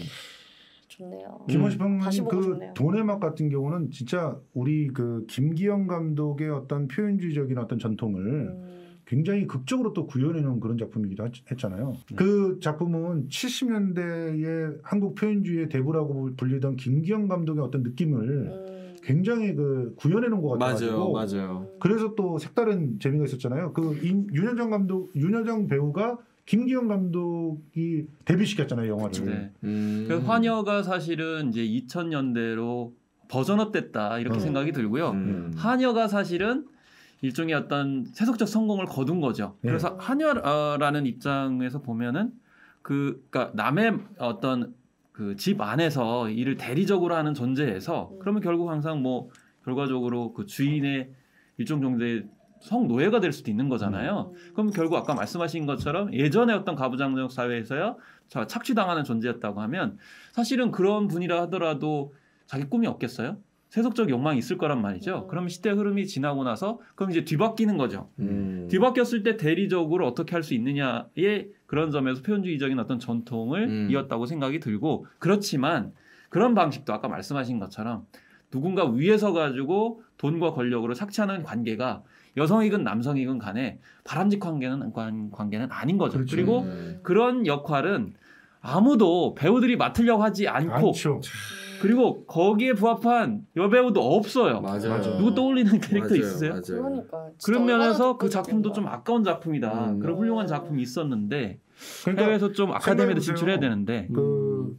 좋네요. 김원식 다시 평론가님 보고 그 좋네요. 돈의 맛 같은 경우는 진짜 우리 그 김기영 감독의 어떤 표현주의적인 어떤 전통을 음. 굉장히 극적으로 또 구현해놓은 그런 작품이기도 했- 했잖아요. 네. 그 작품은 칠십 년대의 한국 표현주의의 대부라고 불리던 김기영 감독의 어떤 느낌을 음. 굉장히 그 구현해놓은 것 맞아요, 같아가지고 맞아요. 그래서 또 색다른 재미가 있었잖아요. 그 인- 윤여정 감독, 윤여정 배우가 김기영 감독이 데뷔시켰잖아요, 영화를. 네. 음. 그 화녀가 사실은 이제 이천 년대로 버전업 됐다 이렇게 음. 생각이 들고요. 음. 하녀가 사실은 일종의 어떤 세속적 성공을 거둔 거죠. 네. 그래서 하녀라는 입장에서 보면은 그 그러니까 남의 어떤 그 집 안에서 일을 대리적으로 하는 존재에서 음. 그러면 결국 항상 뭐 결과적으로 그 주인의 일종 정도의 성노예가 될 수도 있는 거잖아요. 음. 그럼 결국 아까 말씀하신 것처럼 예전에 어떤 가부장적 사회에서야 자, 착취당하는 존재였다고 하면 사실은 그런 분이라 하더라도 자기 꿈이 없겠어요? 세속적 욕망이 있을 거란 말이죠. 음. 그럼 시대 흐름이 지나고 나서 그럼 이제 뒤바뀌는 거죠. 음. 뒤바뀌었을 때 대리적으로 어떻게 할 수 있느냐의 그런 점에서 표현주의적인 어떤 전통을 음. 이었다고 생각이 들고 그렇지만 그런 방식도 아까 말씀하신 것처럼 누군가 위에서 가지고 돈과 권력으로 착취하는 관계가 여성이건 남성이건 간에 바람직한 관계는, 관, 관계는 아닌 거죠. 그렇죠. 그리고 음. 그런 역할은 아무도 배우들이 맡으려고 하지 않고 않죠. 그리고 거기에 부합한 여배우도 없어요. 맞아요. 맞아요. 누구 떠올리는 캐릭터 맞아요, 있으세요? 맞아요. 그러니까 진짜 그런 면에서 얼마나 그 작품도 독보적인 좀 거야. 아까운 작품이다. 음. 그런 훌륭한 작품이 있었는데 그러니까 해외에서 좀 아카데미에도 생각해보세요. 진출해야 되는데. 그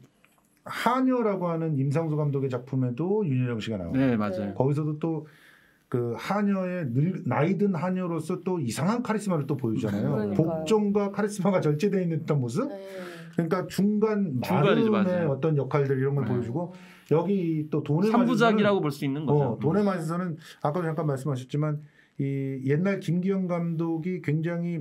하녀라고 하는 임상수 감독의 작품에도 윤여정 씨가 나와요. 네 맞아요. 거기서도 또 그 하녀의 늘, 나이든 하녀로서 또 이상한 카리스마를 또 보여주잖아요. 그러니까요. 복종과 카리스마가 절제되어 있는 듯한 모습. 네. 그러니까 중간 중간이죠, 마름의 맞아요. 어떤 역할들 이런 걸 네. 보여주고 여기 또 돈의 삼부작이라고 볼 수 있는 거죠. 어, 돈의 맛에서는 아까도 잠깐 말씀하셨지만 이 옛날 김기영 감독이 굉장히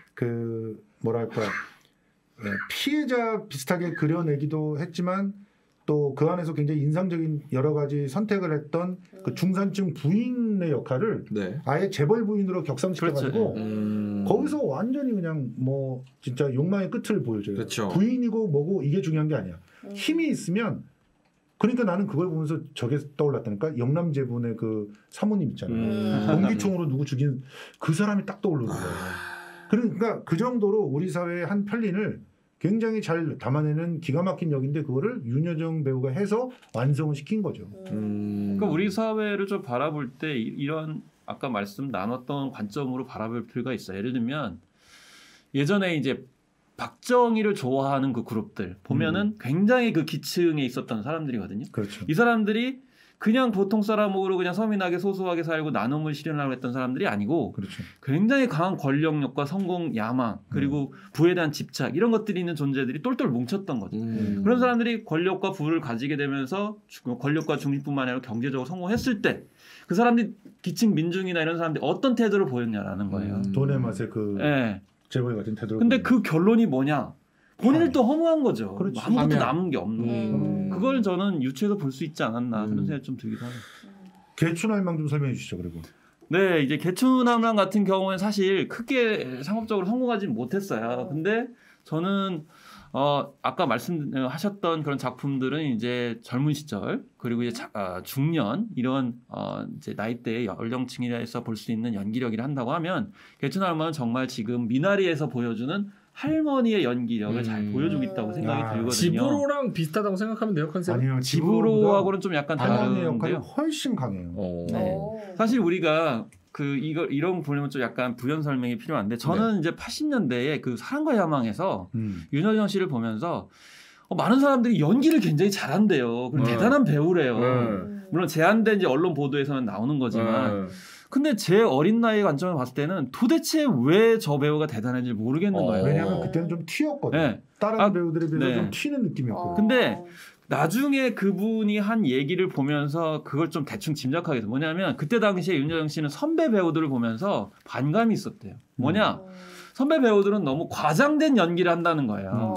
그 뭐랄까 예, 피해자 비슷하게 그려내기도 했지만 또 그 안에서 굉장히 인상적인 여러 가지 선택을 했던 그 중산층 부인의 역할을 네. 아예 재벌 부인으로 격상시켜가지고 그렇죠. 음. 거기서 완전히 그냥 뭐 진짜 욕망의 끝을 보여줘요. 그렇죠. 부인이고 뭐고 이게 중요한 게 아니야. 음. 힘이 있으면 그러니까 나는 그걸 보면서 저게 떠올랐다니까 영남제분의 그 사모님 있잖아요. 음. 공기총으로 누구 죽인 그 사람이 딱 떠오르는 거예요. 아. 그러니까 그 정도로 우리 사회의 한 편린을 굉장히 잘 담아내는 기가 막힌 역인데 그거를 윤여정 배우가 해서 완성을 시킨 거죠. 음. 그러니까 우리 사회를 좀 바라볼 때 이- 이런 아까 말씀 나눴던 관점으로 바라볼 필요가 있어요. 예를 들면 예전에 이제 박정희를 좋아하는 그 그룹들 보면은 굉장히 그 기층에 있었던 사람들이거든요. 그렇죠. 이 사람들이 그냥 보통 사람으로 그냥 서민하게 소소하게 살고 나눔을 실현하려고 했던 사람들이 아니고 그렇죠. 굉장히 강한 권력욕과 성공 야망 그리고 부에 대한 집착 이런 것들이 있는 존재들이 똘똘 뭉쳤던 거죠. 음. 그런 사람들이 권력과 부를 가지게 되면서 주- 권력과 중립뿐만 아니라 경제적으로 성공했을 때 그 사람들이 기층 민중이나 이런 사람들이 어떤 태도를 보였냐라는 거예요. 음. 돈의 맛에 그 예. 재벌 같은 태도를. 근데 보이는. 그 결론이 뭐냐? 본인을 또 허무한 거죠. 그렇지. 아무것도 하면. 남은 게 없는. 음. 그걸 저는 유추해서 볼 수 있지 않았나 음. 그런 생각이 좀 들기도 하네요. 개춘할망 좀 설명해 주시죠. 그리고 네, 이제 개춘함랑 같은 경우는 사실 크게 상업적으로 성공하지는 못했어요. 근데 저는 어, 아까 말씀하셨던 그런 작품들은 이제 젊은 시절 그리고 이제 자, 어, 중년 이런 어, 이제 나이대의 연령층에서 볼 수 있는 연기력을 한다고 하면 개춘 할머니는 정말 지금 미나리에서 보여주는 할머니의 연기력을 음. 잘 보여주고 있다고 생각이 아, 들거든요. 집으로랑 비슷하다고 생각하면 돼요 컨셉. 아니요, 집으로하고는 좀 약간 할머니의 역할이 다른데요. 훨씬 강해요. 어. 네. 오. 사실 우리가 그 이거 이런 보려면 좀 약간 부연 설명이 필요한데 저는 이제 팔십 년대에 그 사랑과 야망에서 음. 윤여정 씨를 보면서 어, 많은 사람들이 연기를 굉장히 잘한대요. 그리고 음. 대단한 배우래요. 음. 물론 제한된 이제 언론 보도에서는 나오는 거지만 음. 근데 제 어린 나이 관점을 봤을 때는 도대체 왜 저 배우가 대단한지 모르겠는 어. 거예요. 왜냐하면 그때는 좀 튀었거든. 네. 다른 아, 배우들에 비해서 네. 좀 튀는 느낌이었거든. 어. 근데 나중에 그분이 한 얘기를 보면서 그걸 좀 대충 짐작하게 돼요. 뭐냐면 그때 당시에 윤여정 씨는 선배 배우들을 보면서 반감이 있었대요. 뭐냐? 음. 선배 배우들은 너무 과장된 연기를 한다는 거예요. 어.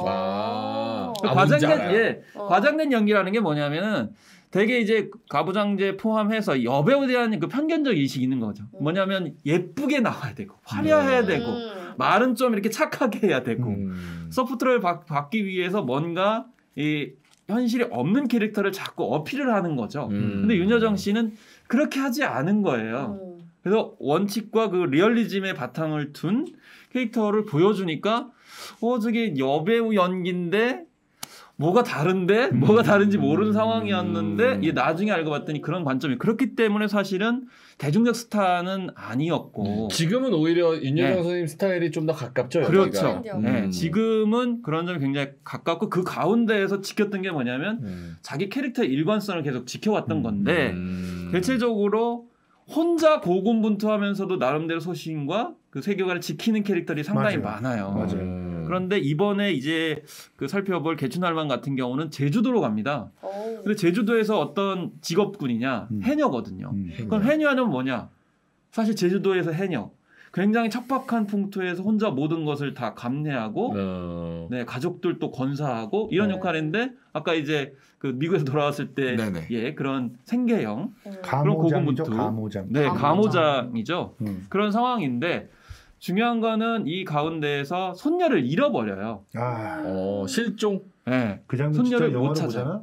아. 그 아, 과장된 뭔지 알아요. 예, 어. 과장된 연기라는 게 뭐냐면은 되게 이제 가부장제 포함해서 여배우에 대한 그 편견적 인식이 있는 거죠. 음. 뭐냐면 예쁘게 나와야 되고 화려해야 음. 되고 말은 좀 이렇게 착하게 해야 되고 음. 소프트를 받, 받기 위해서 뭔가 이 현실에 없는 캐릭터를 자꾸 어필을 하는 거죠. 음. 근데 윤여정 씨는 그렇게 하지 않은 거예요. 음. 그래서 원칙과 그 리얼리즘의 바탕을 둔 캐릭터를 보여주니까 어 저게 여배우 연기인데 뭐가 다른데 뭐가 다른지 모르는 상황이었는데 이게 나중에 알고 봤더니 그런 관점이 그렇기 때문에 사실은 대중적 스타는 아니었고 지금은 오히려 윤여정 네. 선생님 스타일이 좀 더 가깝죠. 그렇죠. 여기가. 네, 음. 지금은 그런 점이 굉장히 가깝고 그 가운데에서 지켰던 게 뭐냐면 음. 자기 캐릭터의 일관성을 계속 지켜왔던 건데 음. 대체적으로 혼자 고군분투하면서도 나름대로 소신과 그 세계관을 지키는 캐릭터들이 상당히 맞아요. 많아요. 맞아요. 음. 그런데 이번에 이제 그 살펴볼 개춘할망 같은 경우는 제주도로 갑니다. 오. 근데 제주도에서 어떤 직업군이냐 음. 해녀거든요. 음. 그럼 해녀는 뭐냐? 사실 제주도에서 해녀. 굉장히 척박한 풍토에서 혼자 모든 것을 다 감내하고 어. 네, 가족들도 건사하고 이런 네. 역할인데 아까 이제 그 미국에서 돌아왔을 때 네네. 예, 그런 생계형 음. 가모장이죠. 고군분투. 가모장. 네, 가모장. 가모장이죠. 음. 그런 상황인데 중요한 거는 이 가운데에서 손녀를 잃어버려요. 아, 어, 실종. 네. 그 장면 진짜 손녀를 못 영화로 찾아. 보잖아.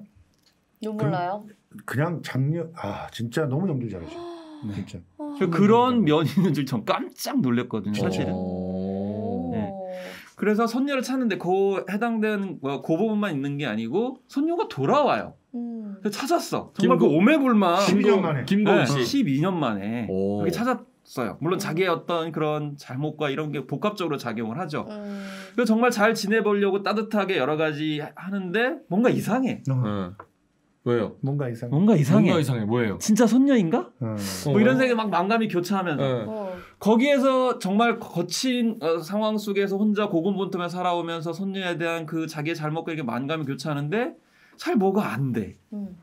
눈물 나요? 그냥 장면 아 진짜 너무 연기 잘하죠. 네. 진짜. 저 그런 면이 있는 줄 전 깜짝 놀랐거든요, 사실은. 어. 네. 그래서 손녀를 찾는데 그 해당되는 뭐, 그 부분만 있는 게 아니고 손녀가 돌아와요. 음. 그래서 찾았어. 정말 김고- 그 오매불망. 십이 년 만에. 김고은 네, 씨. 십이 년 만에 오. 그렇게 찾았어요. 물론 자기의 어떤 그런 잘못과 이런 게 복합적으로 작용을 하죠. 음. 그래서 정말 잘 지내보려고 따뜻하게 여러 가지 하는데 뭔가 이상해. 어, 어. 왜요? 뭔가 이상. 뭔가 이상해. 뭔가 이상해. 뭐예요? 진짜 손녀인가? 어. 뭐 이런 생각이 막 만감이 교차하면서 어. 어. 거기에서 정말 거친 어, 상황 속에서 혼자 고군분투며 살아오면서 손녀에 대한 그 자기의 잘못과 이게 만감이 교차하는데 잘 뭐가 안 돼. 음.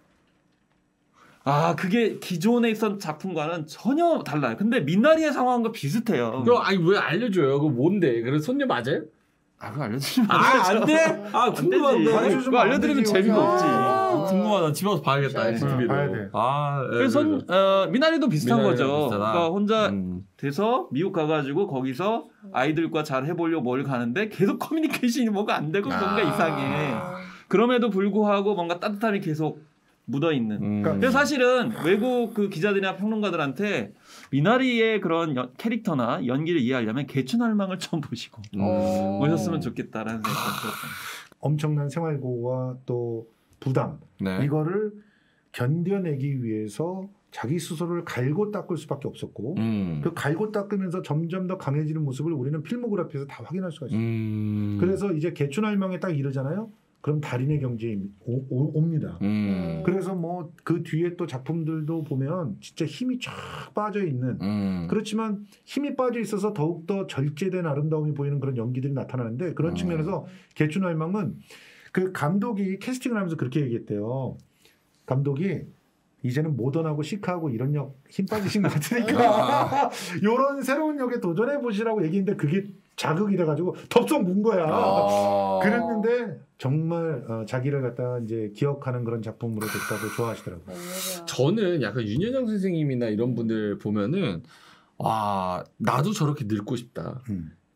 아 그게 기존에 있던 작품과는 전혀 달라요. 근데 민나리의 상황과 비슷해요. 그거 아니 왜 알려줘요? 그거 뭔데? 그래 손녀 맞아요? 아 그거 알려주면 아, 안 돼? 아, 안 되지. 궁금한데. 알려주면 그거 알려드리면 안 되지, 재미가 어디서. 없지. 아. 궁금하다. 집에 가서 봐야겠다. 응, 에스티비로. 봐야 돼. 아, 예, 그래서 손, 어, 미나리도 비슷한 미나리가 거죠. 비슷하다. 그러니까 혼자 음. 돼서 미국 가가지고 거기서 아이들과 잘 해보려고 뭘 가는데 계속 커뮤니케이션이 뭔가 안 되고 뭔가 아. 이상해. 그럼에도 불구하고 뭔가 따뜻함이 계속 묻어있는. 음. 그래서 사실은 외국 그 기자들이나 평론가들한테 미나리의 그런 연- 캐릭터나 연기를 이해하려면 개춘할망을 처음 보시고 음. 어. 오셨으면 좋겠다라는 생각이 들었어요. 엄청난 생활고와 또 부담 네. 이거를 견뎌내기 위해서 자기 스스로를 갈고 닦을 수밖에 없었고 음. 그 갈고 닦으면서 점점 더 강해지는 모습을 우리는 필모그래피에서 다 확인할 수가 있어요. 음. 그래서 이제 개춘할망에 딱 이르잖아요. 그럼 달인의 경지에 오, 오, 옵니다. 음. 그래서 뭐 그 뒤에 또 작품들도 보면 진짜 힘이 쫙 빠져 있는 음. 그렇지만 힘이 빠져 있어서 더욱더 절제된 아름다움이 보이는 그런 연기들이 나타나는데 그런 음. 측면에서 개춘할망은 그 감독이 캐스팅을 하면서 그렇게 얘기했대요. 감독이 이제는 모던하고 시크하고 이런 역 힘 빠지신 것 같으니까 이런 새로운 역에 도전해 보시라고 얘기했는데 그게 자극이 돼가지고 덥석 문 거야. 아. 그랬는데 정말 어, 자기를 갖다가 이제 기억하는 그런 작품으로 됐다고 좋아하시더라고요. 웬일이야. 저는 약간 윤여정 선생님이나 이런 분들 보면은 와 나도 저렇게 늙고 싶다. 음.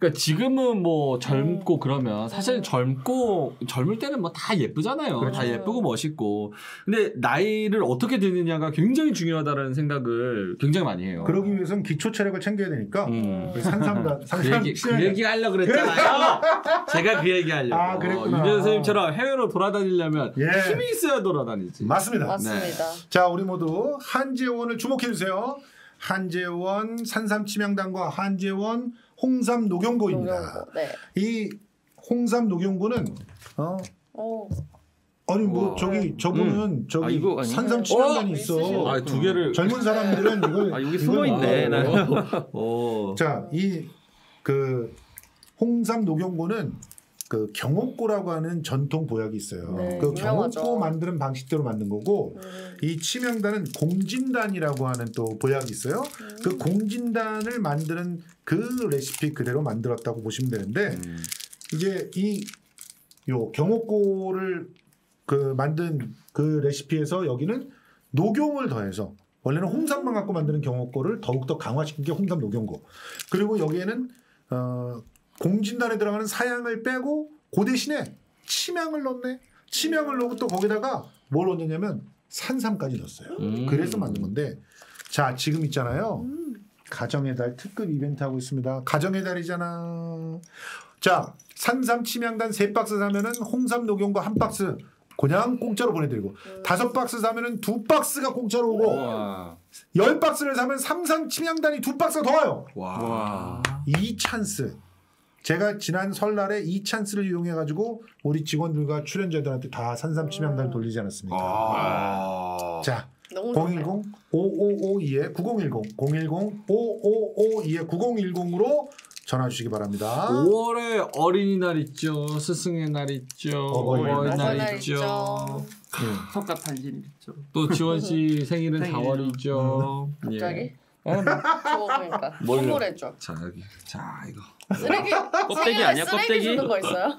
그러니까 지금은 뭐 젊고 음. 그러면 사실 음. 젊고 젊을 때는 뭐 다 예쁘잖아요. 그렇죠. 다 예쁘고 멋있고. 근데 나이를 어떻게 드느냐가 굉장히 중요하다는 생각을 굉장히 많이 해요. 그러기 위해서는 기초 체력을 챙겨야 되니까 음. 우리 산삼가 그 산삼 얘기, 그 얘기 하려고 그랬잖아요. 제가 그 얘기 하려고. 아, 그랬구나. 윤 선생님처럼 해외로 돌아다니려면 예. 힘이 있어야 돌아다니지. 맞습니다. 맞습니다. 자, 우리 모두 한재원을 주목해 주세요. 한재원 산삼 침향단과 한재원 홍삼 녹용고입니다. 농용고. 네. 이 홍삼 녹용고는 어 오. 아니 뭐 와. 저기 저분은 저기 아, 이거 아니에요? 산삼 침향단이 어? 있어. 아, 두 개를. 젊은 사람들은 이걸 아 여기 이걸- 숨어 있네. 어. 어. 자, 이 그 홍삼 녹용고는 그 경옥고라고 하는 전통 보약이 있어요. 네, 그 유명하죠. 경옥고 만드는 방식대로 만든 거고 음. 이 침향단은 공진단이라고 하는 또 보약이 있어요. 음. 그 공진단을 만드는 그 레시피 그대로 만들었다고 보시면 되는데 음. 이제 이 요 경옥고를 그 만든 그 레시피에서 여기는 녹용을 더해서 원래는 홍삼만 갖고 만드는 경옥고를 더욱더 강화시킨 게 홍삼 녹용고. 그리고 여기에는 어 공진단에 들어가는 사향을 빼고 그 대신에 침향을 넣네. 침향을 넣고 또 거기다가 뭘 넣냐면 산삼까지 넣었어요. 음. 그래서 만든 건데 자 지금 있잖아요. 음. 가정의 달 특급 이벤트 하고 있습니다. 가정의 달이잖아. 자 산삼 침향단 세 박스 사면은 홍삼 녹용고 한 박스 그냥 공짜로 보내드리고 음. 다섯 박스 사면은 두 박스가 공짜로 오고 와. 열 박스를 사면 삼삼 침향단이 두 박스가 더 와요. 와. 와. 이 찬스. 제가 지난 설날에 이 찬스를 이용해 가지고 우리 직원들과 출연자들한테 다 산삼 침향단을 돌리지 않았습니까? 아. 자 너무 좋네요. 공일공 오오오이 구공일공 공일공 오오오이 구공일공으로 전화 주시기 바랍니다. 오월에 어린이날 있죠. 스승의 날 있죠. 어버이날. 어버이날 어버이날 있죠. 있죠. 석가탄신 있죠. 또 지원 씨 생일은 생일. 사월이죠. 갑자기? 예. 좋으니까 뭘요? 선물해줘. 자 여기. 자 이거. 쓰레기 껍데기 생일에 아니야, 쓰레기 껍데기? 주는 거 있어요?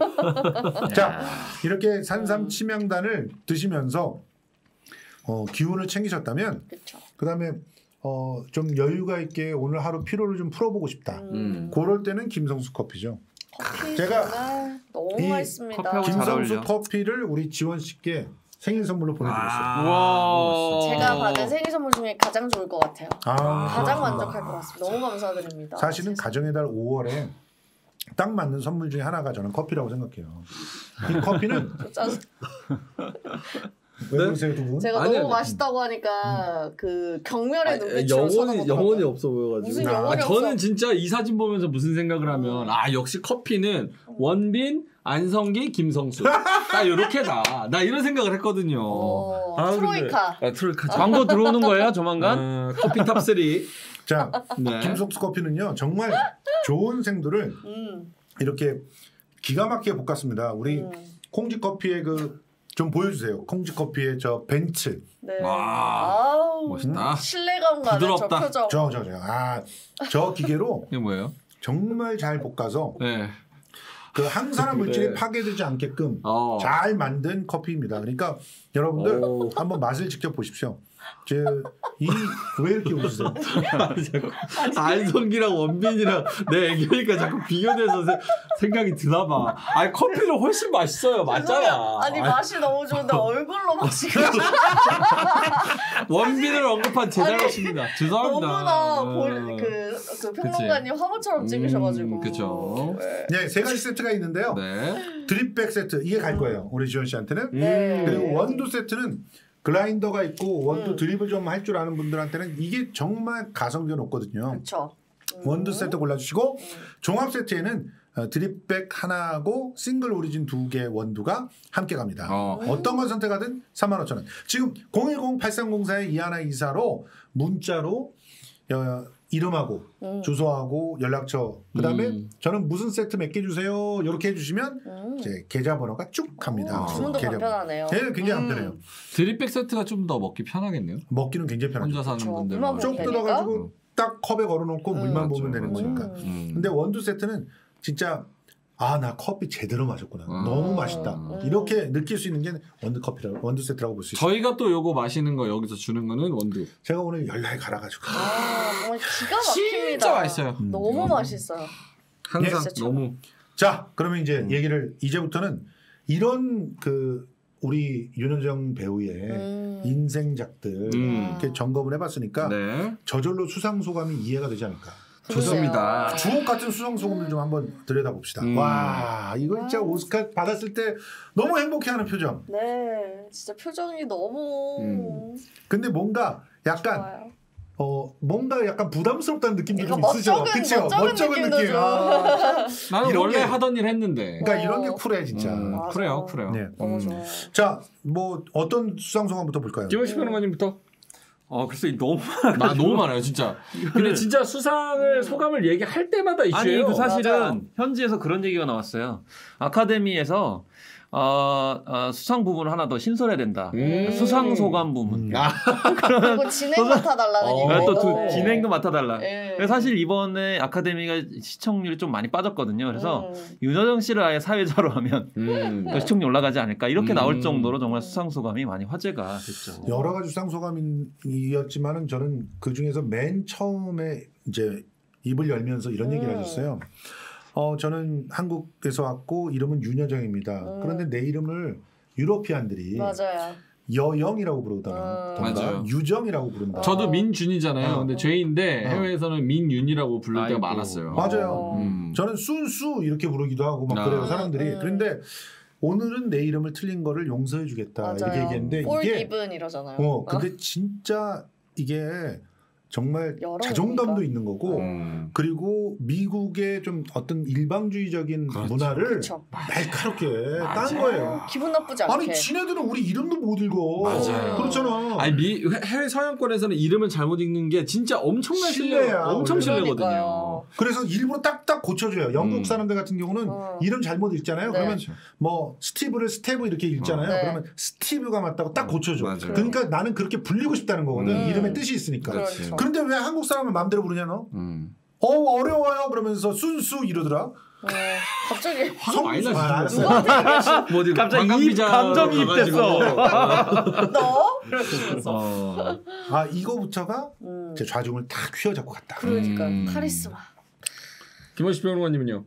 자 이렇게 산삼 침향단을 드시면서 어, 기운을 챙기셨다면 그렇죠. 그 다음에 어, 좀 여유가 있게 오늘 하루 피로를 좀 풀어보고 싶다. 음. 그럴 때는 김성수 커피죠. 커피 제가 정말 너무 이 맛있습니다. 커피하고 잘 김성수 어울려. 커피를 우리 지원 씨께 생일 선물로 보내드렸어요. 아, 와. 제가 받은 생일 선물 중에 가장 좋을 것 같아요. 아, 가장 그렇구나. 만족할 것 같습니다. 너무 감사드립니다. 사실은 세상에. 가정의 달 오월에 딱 맞는 선물 중에 하나가 저는 커피라고 생각해요. 이 커피는 짠. 왜 그러세요 두 분? 제가 아니, 너무 아니. 맛있다고 하니까 그 경멸의 눈빛으로 아, 영혼이 쳐다보더라고요. 영혼이 없어 보여가지고. 무슨 아, 영혼이 아, 없어. 저는 진짜 이 사진 보면서 무슨 생각을 하면 아 역시 커피는 원빈, 안성기, 김성수 딱 이렇게다. 나 이런 생각을 했거든요. 어, 아, 근데- 트로이카. 아, 트로이카. 광고 들어오는 거예요, 조만간? 어, 커피 탑 쓰리. 자, 네. 김성수 커피는요 정말 좋은 생두를 음, 이렇게 기가 막히게 볶았습니다. 우리 음. 콩쥐 커피의 그 좀 보여주세요. 콩쥐 커피의 저 벤츠 네. 와, 아우, 멋있다. 신뢰감 가는 저 부드럽다. 표정. 저 저 저 아 저 기계로 이게 뭐예요? 정말 잘 볶아서 네. 그 항산화 물질이 네. 파괴되지 않게끔 어. 잘 만든 커피입니다. 그러니까 여러분들 오. 한번 맛을 직접 보십시오. 제 이 왜 이렇게 웃으세요? 안성기랑 원빈이랑 내 애교니까 자꾸 비교돼서 세- 생각이 드나봐. 아니 커피는 훨씬 맛있어요. 맞잖아. 아니 맛이 너무 좋은데 얼굴로 맛이 원빈을 언급한 제 아니, 잘못입니다. 죄송합니다. 너무나 음. 본, 그, 그 평론가님 화보처럼 찍으셔가지고. 음, 그쵸. 네. 네, 세 가지 세트가 있는데요. 네. 드립백 세트 이게 갈 거예요. 우리 지원 씨한테는. 네. 그리고 원두 세트는 글라인더가 있고 원두 음. 드립을 좀 할 줄 아는 분들한테는 이게 정말 가성비가 높거든요. 그렇죠. 원두 세트 골라주시고 종합 세트에는 어, 드립백 하나하고 싱글 오리진 두 개 원두가 함께 갑니다. 어. 어떤 걸 선택하든 삼만 오천 원. 지금 공일공 팔삼공사 이하나이사로 문자로 어, 이름하고 음. 주소하고 연락처 그다음에 음. 저는 무슨 세트 몇 개 주세요 이렇게 해주시면 음. 이제 계좌번호가 쭉 갑니다. 오, 주문도 계좌번호. 간편하네요. 네, 굉장히 음. 간편해요. 드립백 세트가 좀 더 먹기 편하겠네요. 먹기는 굉장히 편하죠. 혼자 사는 그쵸. 분들. 물만 쭉 되니까? 뜯어가지고 딱 컵에 걸어놓고 음. 물만 맞죠. 보면 되는 맞죠. 거니까. 음. 근데 원두 세트는 진짜 아 나 커피 제대로 마셨구나. 음. 너무 맛있다. 음. 이렇게 느낄 수 있는 게 원두 커피라고 원두 세트라고 볼 수 있어요. 저희가 또 요거 마시는 거 여기서 주는 거는 원두. 제가 오늘 열날 갈아가지고 아, 정말 기가 막힙니다. 진짜 맛있어요. 너무 음. 맛있어요. 항상 진짜 너무 자, 그러면 이제 음. 얘기를 이제부터는 이런 그 우리 윤여정 배우의 음. 인생작들 음. 이렇게 점검을 해봤으니까 네 저절로 수상소감이 이해가 되지 않을까. 좋습니다. 주옥 같은 수상소감을 좀 한번 들여다봅시다. 음. 와, 이거 진짜 와. 오스카 받았을 때 너무 행복해하는 표정. 네, 진짜 표정이 너무 근데 뭔가 약간 좋아요. 어 뭔가 약간 부담스럽다는 느낌도 좀 약간 있으죠. 멋쩍은- 그쵸? 멋쩍은 느낌도 느낌. 좀. 아, 나는 이런 원래 게- 하던 일 했는데 그러니까 어. 이런 게 쿨해 진짜. 음, 맞아. 그래요 그래요 네. 너무 음. 좋아요. 자, 뭐 어떤 수상소감부터 볼까요? 김원식 변호사님부터 어 글쎄 너무 나 너무 많아요 진짜. 근데 진짜 수상을 소감을 얘기할 때마다 아니 이슈예요. 그 사실은 맞아요. 현지에서 그런 얘기가 나왔어요. 아카데미에서 어, 어, 수상 부분을 하나 더 신설해야 된다. 음. 수상 소감 부분. 음. 아, 그리고 진행 맡아달라는 어. 얘기. 또 두- 진행도 맡아달라. 네. 그래서 사실 이번에 아카데미가 시청률이 좀 많이 빠졌거든요. 그래서 음. 윤여정 씨를 아예 사회자로 하면 음. 더 시청률 올라가지 않을까 이렇게 음. 나올 정도로 정말 수상 소감이 많이 화제가 됐죠. 여러 가지 수상소감이었지만은 저는 그 중에서 맨 처음에 이제 입을 열면서 이런 음. 얘기를 하셨어요. 어, 저는 한국에서 왔고 이름은 윤여정입니다. 음. 그런데 내 이름을 유러피안들이 맞아요. 여영이라고 부르더라. 음. 맞아요. 유정이라고 부른다. 저도 민준이잖아요. 어. 근데 죄인데 어. 해외에서는 민윤이라고 부를 때가 아이고. 많았어요. 맞아요. 음. 저는 순수 이렇게 부르기도 하고 막 아. 그래요 사람들이. 음. 그런데 오늘은 내 이름을 틀린 거를 용서해주겠다 맞아요. 이렇게 얘기했는데 폴 이게 기분 이러잖아요. 어 근데 진짜 이게 정말 여러 자존감도 의미가. 있는 거고 음. 그리고 미국의 좀 어떤 일방주의적인 그렇죠. 문화를 그렇죠. 날카롭게 딴 맞아요. 거예요. 기분 나쁘지 않게. 아니 지네들은 우리 이름도 못 읽어. 맞아요. 그렇잖아. 아니 미 해외 서양권에서는 이름을 잘못 읽는 게 진짜 엄청난 신뢰야, 신뢰, 엄청 원래. 신뢰거든요. 그러니까요. 그래서 일부러 딱딱 고쳐줘요. 영국 음. 사람들 같은 경우는 어. 이름 잘못 읽잖아요. 네. 그러면 뭐 스티브를 스테브 이렇게 읽잖아요. 어. 네. 그러면 스티브가 맞다고 딱 고쳐줘. 맞아요. 그러니까 나는 그렇게 불리고 싶다는 거거든. 음. 이름의 뜻이 있으니까. 그렇지. 그렇죠. 그런데 왜 한국 사람은 마음대로 부르냐 너? 음. 어 어려워요 그러면서 순수 이러더라. 어, 갑자기 화가 많이 나지. 아, 알았어요. 누구한테 뭐 어디 갑자기 관광 이 비자 감정이 가가지고. 입됐어. 너? 그러시면서. 어. 아 이거부터가 음. 제 좌중을 다 휘어잡고 갔다. 그러니까 음. 카리스마. 김원식 변호사님은요?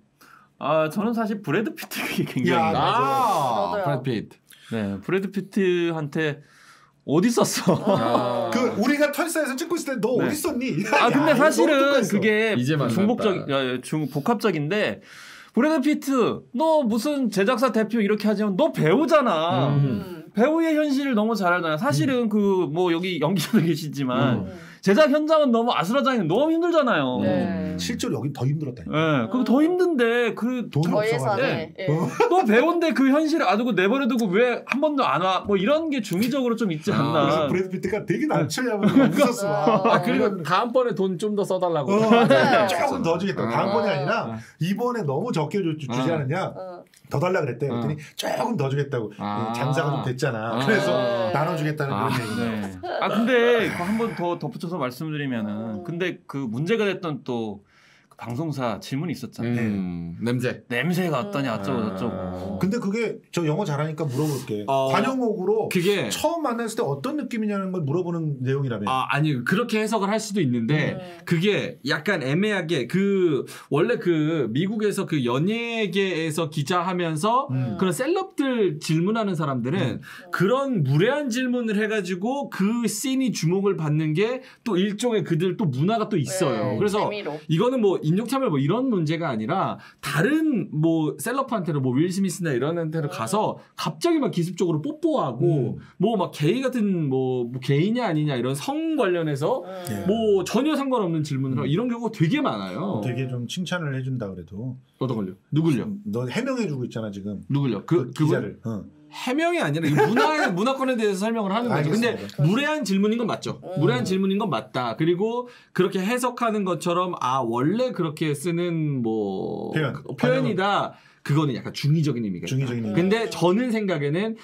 아 저는 사실 브래드 피트가 굉장히 야, 맞아요. 아, 저도요. 브래드 피트. 네 브래드 피트한테 어디 썼어? 아. 그 우리가 털사에서 찍고 있을 때 너 네. 어디 있었니? 아 근데 야, 사실은 너무 똑같았어. 그게 이제 만났다. 중복적 야, 중 복합적인데 브래드 피트 너 무슨 제작사 대표 이렇게 하지만 너 배우잖아. 음. 음. 배우의 현실을 너무 잘 알잖아. 사실은 그 뭐 여기 연기자도 계시지만 음. 음. 제작 현장은 너무 아수라장이 너무 힘들잖아요. 네. 실제로 여기 더 힘들었다니까. 예, 그거 더 힘든데 그 돈 저희 없어가지고. 예산에. 예. 어. 너 배우인데 그 현실을 안 두고 내버려두고 왜 한 번도 안 와? 뭐 이런 게 중의적으로 좀 있지 아, 그래서 않나. 브래드 피트가 되게 난처해하면서 웃었어. 막. 아 그리고 다음번에 돈 좀 더 써달라고. 어, 맞아요. 조금 더 주겠다. 아. 다음번이 아니라 아. 이번에 너무 적게 주, 주지 아. 않느냐? 어. 더 달라 그랬대. 그랬더니 조금 더 주겠다고. 아. 장사가 좀 됐잖아. 아. 그래서 네. 나눠주겠다는 아. 그런 얘기. 네. 아 근데 한 번 더 덧붙여서 말씀드리면은 음. 근데 그 문제가 됐던 또 그 방송사 질문이 있었잖아요. 음, 냄새. 냄새가 어떠냐 음. 어쩌고 아. 저쩌고. 근데 그게 저 영어 잘하니까 물어볼게. 어. 관용어구로 그게 처음 만났을 때 어떤 느낌이냐는 걸 물어보는 내용이라며. 아 아니 그렇게 해석을 할 수도 있는데 음. 그게 약간 애매하게 그 원래 그 미국에서 그 연예계에서 기자하면서 음. 그런 셀럽들 질문하는 사람들은 음. 그런 무례한 질문을 해가지고 그 씬이 주목을 받는 게 또 일종의 그들 또 문화가 또 있어요. 네, 그래서 재미로. 이거는 뭐 인종차별 뭐 이런 문제가 아니라 다른 뭐 셀럽한테는 뭐 윌 스미스나 이런 한테는 음. 가서 갑자기 막 기습적으로 뽀뽀하고 음. 뭐 막 게이 같은 뭐, 뭐 게이냐 아니냐 이런 성 관련해서 음. 예. 뭐 전혀 상관없는 질문을 하고 음. 이런 경우가 되게 많아요. 되게 좀 칭찬을 해준다 그래도. 어떤 걸요? 누굴요? 너 해명해주고 있잖아 지금. 누굴요? 그, 그, 그분? 기자를. 어. 해명이 아니라 이 문화 문화권에 대해서 설명을 하는 거죠. 근데 알겠습니다. 무례한 질문인 건 맞죠. 음. 무례한 질문인 건 맞다. 그리고 그렇게 해석하는 것처럼 아 원래 그렇게 쓰는 뭐 표현. 그 표현이다. 그거는 약간 중의적인 의미가 있다. 중의적인 의미. 근데 저는 생각에는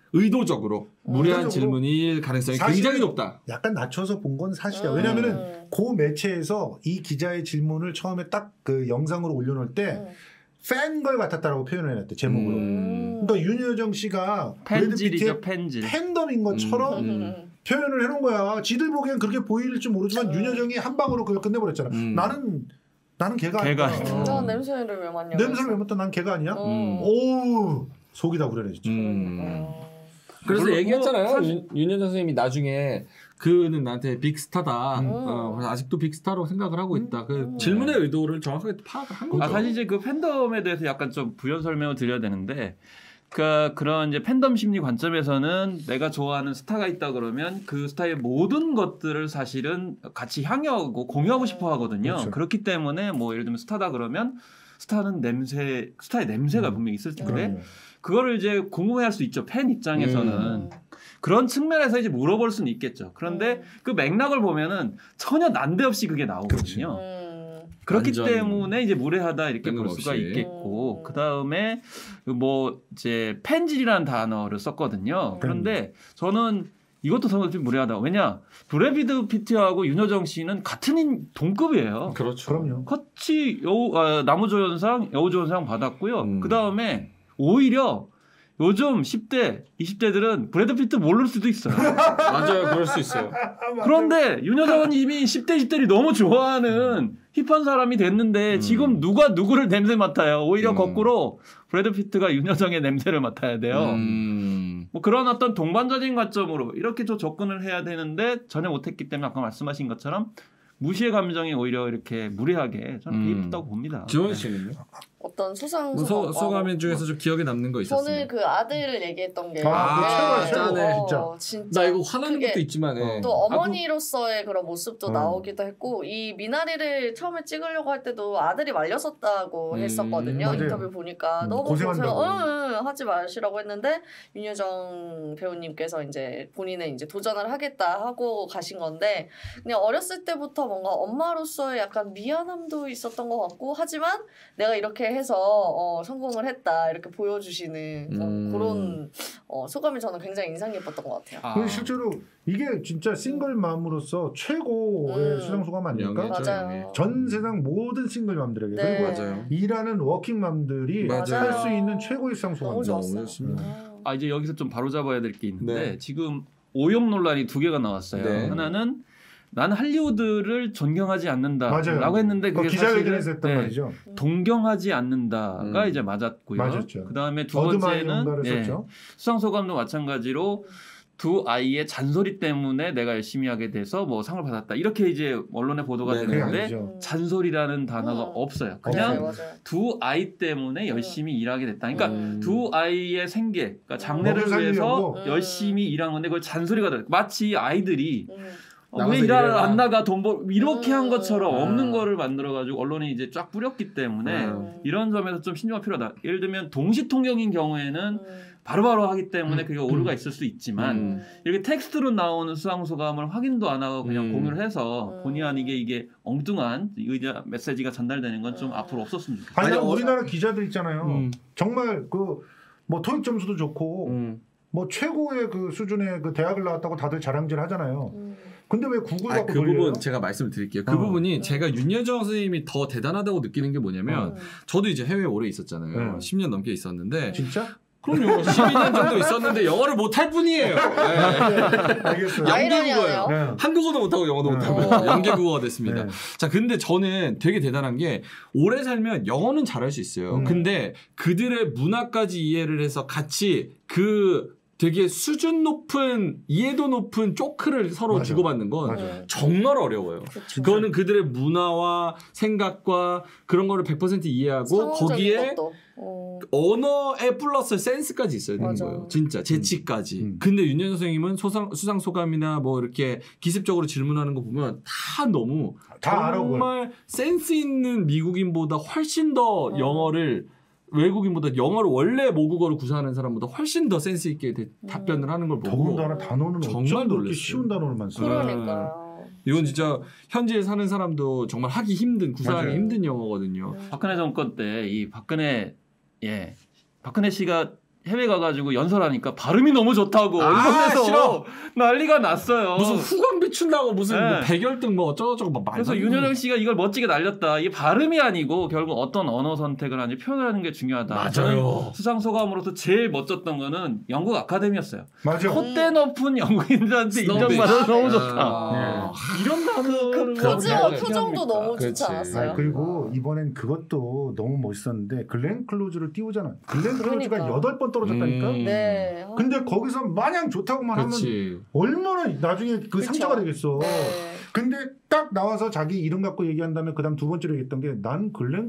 의도적으로 무례한 의도적으로 질문일 가능성이 사실은 굉장히 높다. 약간 낮춰서 본 건 사실이야. 음. 왜냐면은 그 매체에서 이 기자의 질문을 처음에 딱 그 영상으로 올려놓을 때 음. 팬걸 같았다라고 표현을 해놨대 제목으로. 음. 그러니까 윤여정 씨가 브래드 팬질이죠 피트의 팬질. 팬덤인 것처럼 음. 음. 표현을 해놓은 거야. 지들 보기엔 그렇게 보일지 모르지만 음. 윤여정이 한 방으로 그걸 끝내버렸잖아. 음. 나는 나는 걔가 걔가 아니야. 아니야. 난 냄새를 왜 맡냐고. 냄새를 왜 맡아? 난 걔가 아니야. 음. 오 속이 다 그러네 진짜. 음. 어. 그래서 물론 얘기했잖아요. 뭐 사실- 윤- 윤여정 선생님이 나중에 그는 나한테 빅스타다. 음. 어, 그래서 아직도 빅스타로 생각을 하고 있다. 그 음. 질문의 의도를 정확하게 파악한 거죠. 아, 사실 이제 그 팬덤에 대해서 약간 좀 부연 설명을 드려야 되는데, 그 그런 이제 팬덤 심리 관점에서는 내가 좋아하는 스타가 있다 그러면 그 스타의 모든 것들을 사실은 같이 향유하고 공유하고 싶어 하거든요. 그렇죠. 그렇기 때문에 뭐 예를 들면 스타다 그러면 스타는 냄새, 스타의 냄새가 음. 분명히 있을 텐데 그럼요. 그거를 이제 궁금해할 수 있죠. 팬 입장에서는. 음. 그런 측면에서 이제 물어볼 수는 있겠죠. 그런데 음. 그 맥락을 보면은 전혀 난데없이 그게 나오거든요. 음. 그렇기 완전 때문에 이제 무례하다 이렇게 볼 수가 뜬금없이. 있겠고 음. 그 다음에 뭐 이제 팬질이라는 단어를 썼거든요. 음. 그런데 저는 이것도 저는 좀 무례하다. 왜냐 브래드 피트하고 윤여정 씨는 같은 인 동급이에요. 그렇죠. 그럼요. 같이 여우 아, 나무조연상, 여우조연상 받았고요. 음. 그 다음에 오히려 요즘 십 대, 이십 대들은 브래드 피트 모를 수도 있어요. 맞아요. 그럴 수 있어요. 그런데 윤여정은 이미 십 대, 이십 대들이 너무 좋아하는 힙한 사람이 됐는데 음. 지금 누가 누구를 냄새 맡아요. 오히려 음. 거꾸로 브래드 피트가 윤여정의 냄새를 맡아야 돼요. 음. 뭐 그런 어떤 동반자적인 관점으로 이렇게 좀 접근을 해야 되는데 전혀 못했기 때문에 아까 말씀하신 것처럼 무시의 감정이 오히려 이렇게 무례하게 저는 음. 개입했다고 봅니다. 지원 씨는요? 어떤 수상 뭐 소, 소감 중에서 좀 기억에 남는 거 있었어요? 저는 그 아들을 얘기했던 게 아, 그거 최고야, 최고네, 어, 진짜. 나 이거 화나는 그게 것도 있지만 예. 또 어머니로서의 그런 모습도 어. 나오기도 했고 이 미나리를 처음에 찍으려고 할 때도 아들이 말렸었다고 음, 했었거든요. 맞아요. 인터뷰 보니까 음, 너무 고생한다고. 고생 응, 응, 하지 마시라고 했는데 윤여정 배우님께서 이제 본인은 이제 도전을 하겠다 하고 가신 건데 그냥 어렸을 때부터 뭔가 엄마로서의 약간 미안함도 있었던 것 같고 하지만 내가 이렇게 해서 어, 성공을 했다 이렇게 보여주시는 어, 음. 그런 어, 소감이 저는 굉장히 인상 깊었던 것 같아요. 아, 근데 실제로 이게 진짜 싱글맘으로서 최고의 음. 수상 소감 아닙니까? 명예죠. 맞아요. 전 세상 모든 싱글맘들에게 네. 그리고 맞아요. 일하는 워킹맘들이 맞아요. 할 수 있는 최고의 수상 너무 소감입니다. 좋았어요. 좋습니다. 음. 아 이제 여기서 좀 바로 잡아야 될 게 있는데 네. 지금 오용 논란이 두 개가 나왔어요. 네. 하나는 난 할리우드를 존경하지 않는다라고 맞아요. 했는데 그 그게 기자회견에서 사실은 했던 네, 말이죠. 동경하지 않는다가 음. 이제 맞았고요. 맞았죠. 그 다음에 두 어드마의 번째는 연가를 예, 썼죠. 수상 소감도 마찬가지로 두 아이의 잔소리 때문에 내가 열심히 하게 돼서 뭐 상을 받았다 이렇게 이제 언론에 보도가 네, 그게 되는데 아니죠. 잔소리라는 단어가 음. 없어요. 맞아요, 그냥 맞아요. 두 아이 때문에 열심히 일하게 됐다. 그러니까 음. 두 아이의 생계, 그러니까 장래를 먹여 위해서 살리려고. 음. 열심히 일한 건데 그걸 잔소리가 돼. 마치 아이들이 음. 어, 나가서 왜 일하러 일해라. 안 나가 돈 벌 이렇게 한 음. 것처럼 음. 없는 거를 만들어 가지고 언론이 이제 쫙 뿌렸기 때문에 음. 이런 점에서 좀 신중가 필요하다. 예를 들면 동시 통역인 경우에는 음. 바로바로 하기 때문에 음. 그게 오류가 있을 수 있지만 음. 이렇게 텍스트로 나오는 수상 소감을 확인도 안 하고 그냥 음. 공유를 해서 음. 본의 아니게 이게 엉뚱한 의자 메시지가 전달되는 건 좀 음. 앞으로 없었으면 좋겠어요. 아니, 아니, 어- 우리나라 기자들 있잖아요. 음. 정말 그 뭐 토익 점수도 좋고 음. 뭐 최고의 그 수준의 그 대학을 나왔다고 다들 자랑질 하잖아요. 음. 근데 왜 구글 아, 갖고 그 돌려요? 부분 제가 말씀을 드릴게요. 그 어. 부분이 음. 제가 윤여정 선생님이 더 대단하다고 느끼는 게 뭐냐면 음. 저도 이제 해외에 오래 있었잖아요. 네. 십 년 넘게 있었는데 진짜? 그럼요. 십이 년 정도 있었는데 영어를 못할 뿐이에요. 네. 알겠어요. 영계국어예요. 아이러니하네요. 네. 한국어도 못하고 영어도 네. 못하고 어. 영계국어가 됐습니다. 네. 자, 근데 저는 되게 대단한 게 오래 살면 영어는 잘할 수 있어요. 음. 근데 그들의 문화까지 이해를 해서 같이 그 되게 수준 높은 이해도 높은 쪼크를 서로 맞아. 주고받는 건 맞아. 음. 정말 어려워요. 그쵸. 그거는 그들의 문화와 생각과 그런 거를 백 퍼센트 이해하고 상호적인 거기에 것도. 어. 언어에 플러스 센스까지 있어야 되는 맞아. 거예요. 진짜 재치까지. 음. 근데 윤여정 선생님은 소상, 수상 소감이나 뭐 이렇게 기습적으로 질문하는 거 보면 다 너무 다 알아, 그걸. 정말 센스 있는 미국인보다 훨씬 더 음. 영어를 외국인보다 영어를 원래 모국어로 구사하는 사람보다 훨씬 더 센스 있게 대- 음. 답변을 하는 걸 보고 더군다나 단어는 정말 어쩜 그렇게 놀랐어요. 쉬운 단어를만 써요. 그러니까요. 이건 진짜 현지에 사는 사람도 정말 하기 힘든 구사하기 맞아요. 힘든 영어거든요. 음. 박근혜 정권 때 이 박근혜 예 박근혜 씨가 해외 가가지고 연설하니까 발음이 너무 좋다고 아, 언론에서 싫어. 난리가 났어요. 무슨 후광 비춘다고 무슨 네. 뭐 백열등 뭐 어쩌고저쩌고 막 말도 그래서 안 되는 윤여정 씨가 이걸 멋지게 날렸다. 이게 발음이 아니고 결국 어떤 언어 선택을 하는지 표현을 하는 게 중요하다. 맞아요. 저는 수상 소감으로서 제일 멋졌던 거는 영국 아카데미였어요. 맞아. 콧대 높은 영국인들한테 스노비. 인정받아서 너무 아, 좋다. 아, 이런 단어를 그 포즈와 그렇게 표정도 너무 좋지 그렇지. 않았어요? 아, 그리고 이번엔 그것도 너무 멋있었는데 글렌 클로즈를 띄우잖아. 글렌 클로즈가 그러니까. 여덟 번 떨어졌다니까. 음. 네. 아, 근데 거기서 마냥 좋다고만 하면 그렇지. 얼마나 나중에 그 그쵸. 상처가 되겠어. 네. 근데 딱 나와서 자기 이름 갖고 얘기한 다음에 그다음 두 번째로 얘기했던 게 난 글렌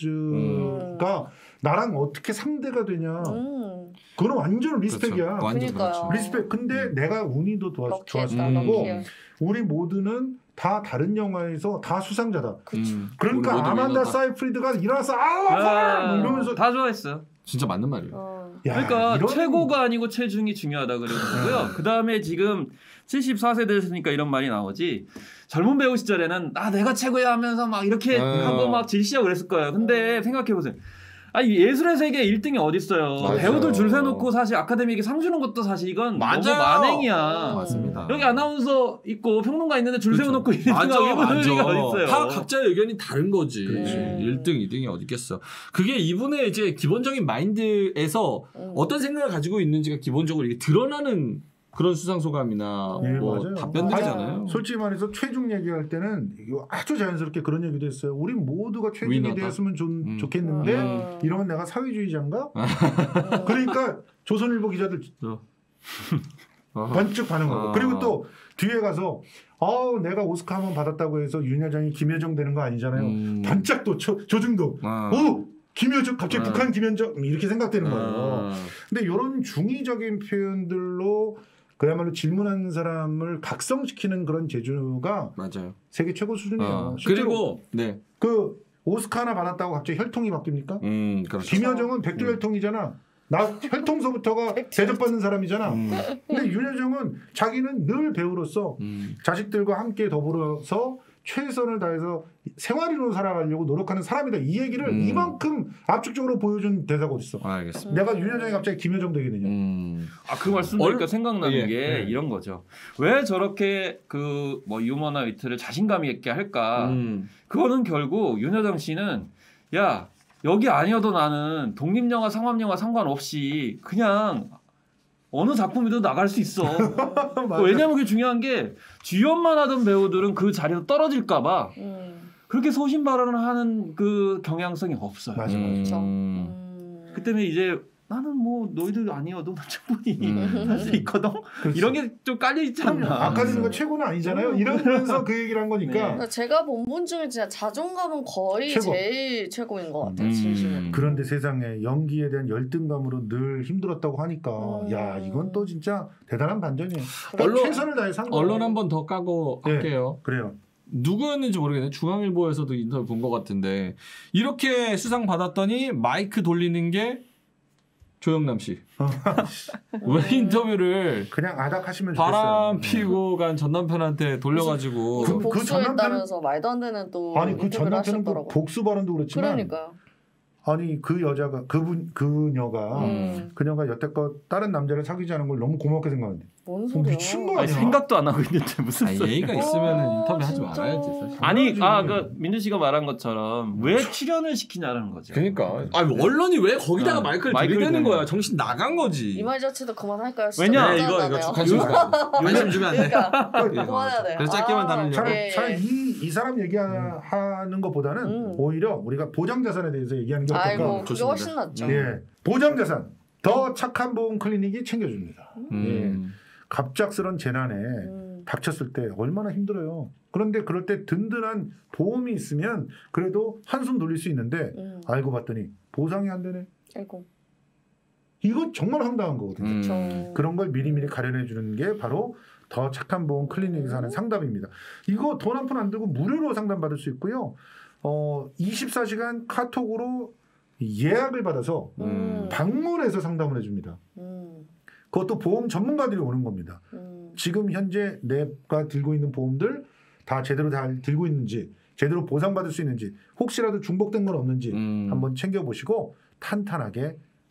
클로즈가 나랑 어떻게 상대가 되냐. 음. 그거는 완전 리스펙이야. 그렇죠. 완전 그러니까요. 그렇죠. 리스펙. 근데 내가 운이 더 도와, 좋았을 럭키했다. 음. 거고 럭키해. 우리 모두는 다 다른 영화에서 다 수상자다. 음. 그러니까 우리 모두 아만다 위너다. 사이프리드가 일어나서 아와 아, 이러면서 다 좋아했어요. 진짜 맞는 말이에요. 어. 야, 그러니까 이런- 최고가 아니고 최중이 중요하다 그러는 거고요. 그 다음에 지금 칠십사 세 되셨으니까 이런 말이 나오지. 젊은 배우 시절에는 아 내가 최고야 하면서 막 이렇게 어. 하고 막 질시하고 그랬을 거예요. 근데 생각해 보세요. 아니 예술의 세계 일 등이 어딨어요. 맞아요. 배우들 줄 세놓고 사실 아카데미에게 상 주는 것도 사실 이건 맞아요. 너무 만행이야. 맞습니다. 여기 아나운서 있고 평론가 있는데 줄 그렇죠. 세워놓고 일 등 맞아, 하고 이분 맞아. 의미가 어딨어요. 다 각자의 의견이 다른 거지. 그렇지. 일 등, 이 등이 어디 있겠어. 그게 이분의 이제 기본적인 마인드에서 음. 어떤 생각을 가지고 있는지가 기본적으로 이게 드러나는 그런 수상 소감이나 예, 뭐 맞아요. 답변들이잖아요. 솔직히 말해서 최중 얘기할 때는 이거 아주 자연스럽게 그런 얘기도 했어요. 우리 모두가 최중이 위너다. 되었으면 좋, 음. 좋겠는데 음. 이러면 내가 사회주의자인가? 음. 그러니까 조선일보 기자들 어. 번쩍 반응하고 아. 그리고 또 뒤에 가서 어 내가 오스카 한번 받았다고 해서 윤여정이 김여정 되는 거 아니잖아요. 음. 반짝 또 조, 조중도 아. 오 김여정 갑자기 아. 북한 김여정 이렇게 생각되는 거예요. 아. 근데 이런 중의적인 표현들로 그야말로 질문하는 사람을 각성시키는 그런 재주가 맞아요. 세계 최고 수준이에요. 어. 실제로 그리고 네. 그 오스카 하나 받았다고 갑자기 혈통이 바뀝니까? 음, 그렇죠. 김여정은 백두 음. 혈통이잖아. 나 혈통서부터가 대접받는 사람이잖아. 음. 근데 윤여정은 자기는 늘 배우로서 음. 자식들과 함께 더불어서 최선을 다해서 생활인으로 살아가려고 노력하는 사람이다. 이 얘기를 음. 이만큼 압축적으로 보여준 대사가 어딨어. 알겠습니다. 내가 윤여정이 갑자기 김여정 되게 되냐. 음. 아, 그 말씀 드리니까 얼- 생각나는 예, 게 예. 이런 거죠. 왜 저렇게 그 뭐 유머나 위트를 자신감 있게 할까? 음. 그거는 결국 윤여정 씨는 야 여기 아니어도 나는 독립영화, 상업영화 상관없이 그냥 어느 작품이든 나갈 수 있어. 맞아. 왜냐면 그게 중요한 게 주연만 하던 배우들은 그 자리에서 떨어질까봐 음. 그렇게 소신 발언을 하는 그 경향성이 없어요. 맞아, 맞아. 그렇죠. 음. 음. 그 때문에 이제 나는 뭐 너희들 아니어도 충분히 음. 할 수 있거든. 그렇지. 이런 게 좀 깔려 있지 그럼요. 않나. 아카데미가 최고는 아니잖아요. 이러면서 그 얘기를 한 거니까. 네. 그러니까 제가 본 분 중에 진짜 자존감은 거의 최고. 제일 최고인 것 같아요. 음. 진심으로. 그런데 세상에 연기에 대한 열등감으로 늘 힘들었다고 하니까 음. 야 이건 또 진짜 대단한 반전이에요. 언론- 그러니까 최선을 다해서 한 거예요. 언론 한 번 더 까고 네. 할게요. 그래요. 누구였는지 모르겠네. 중앙일보에서도 인터뷰 본 것 같은데 이렇게 수상 받았더니 마이크 돌리는 게 조영남 씨. 왜 인터뷰를 그냥 아닥하시면 바람 좋겠어요. 피고 간 전 남편한테 돌려가지고 그- 그 복수했다면서 말도 안 되는 또 아니 그 전 인터뷰를 남편은 그 하셨더라고. 복수 발언도 그렇지만 그러니까요. 아니 그 여자가 그분 그녀가 음. 그녀가 여태껏 다른 남자를 사귀지 않은 걸 너무 고맙게 생각하는데 뭔 소리야? 미친 거 아니, 아니야? 생각도 안 하고 있는데 무슨 아니, 소리? 예의가 있으면 어, 인터뷰 하지 진짜. 말아야지 사실. 아니, 아, 그래야지. 그 민주 씨가 말한 것처럼 왜 출연을 시키냐라는 거죠. 그러니까 아니 언론이 왜 거기다가 아, 마이크를 마이크를 들이대는 대는 거야? 정신 나간 거지. 이 말 자체도 그만할까요? 진짜 왜냐? 네, 이거 이거 짜증나네요. 관심 주면 관심 주면 안 돼. 그러니까 이거 그만해야 돼. 그래서 짧게만 아, 다루려고. 차라리, 예, 차라리 예. 이, 이 사람 얘기하는 것보다는 음. 오히려 우리가 보장자산에 대해서 얘기하는 게 어떨까? 아이고 그게 좋습니다. 훨씬 낫죠. 예, 보장자산 더 착한 보험 클리닉이 챙겨줍니다. 음. 갑작스런 재난에 음. 닥쳤을 때 얼마나 힘들어요. 그런데 그럴 때 든든한 보험이 있으면 그래도 한숨 돌릴 수 있는데 음. 알고 봤더니 보상이 안 되네. 아이고. 이거 정말 황당한 거거든요. 음. 저... 그런 걸 미리미리 가려내 주는 게 바로 더 착한 보험 클리닉에서 하는 상담입니다. 이거 돈 한 푼 안 들고 무료로 상담 받을 수 있고요. 어, 이십사 시간 카톡으로 예약을 받아서 음. 방문해서 상담을 해줍니다. 음. 그것도 보험 전문가들이 오는 겁니다. 음. 지금 현재 내가 들고 있는 보험들 다 제대로 잘 들고 있는지 제대로 보상받을 수 있는지 혹시라도 중복된 건 없는지 음. 한번 챙겨보시고 탄탄하게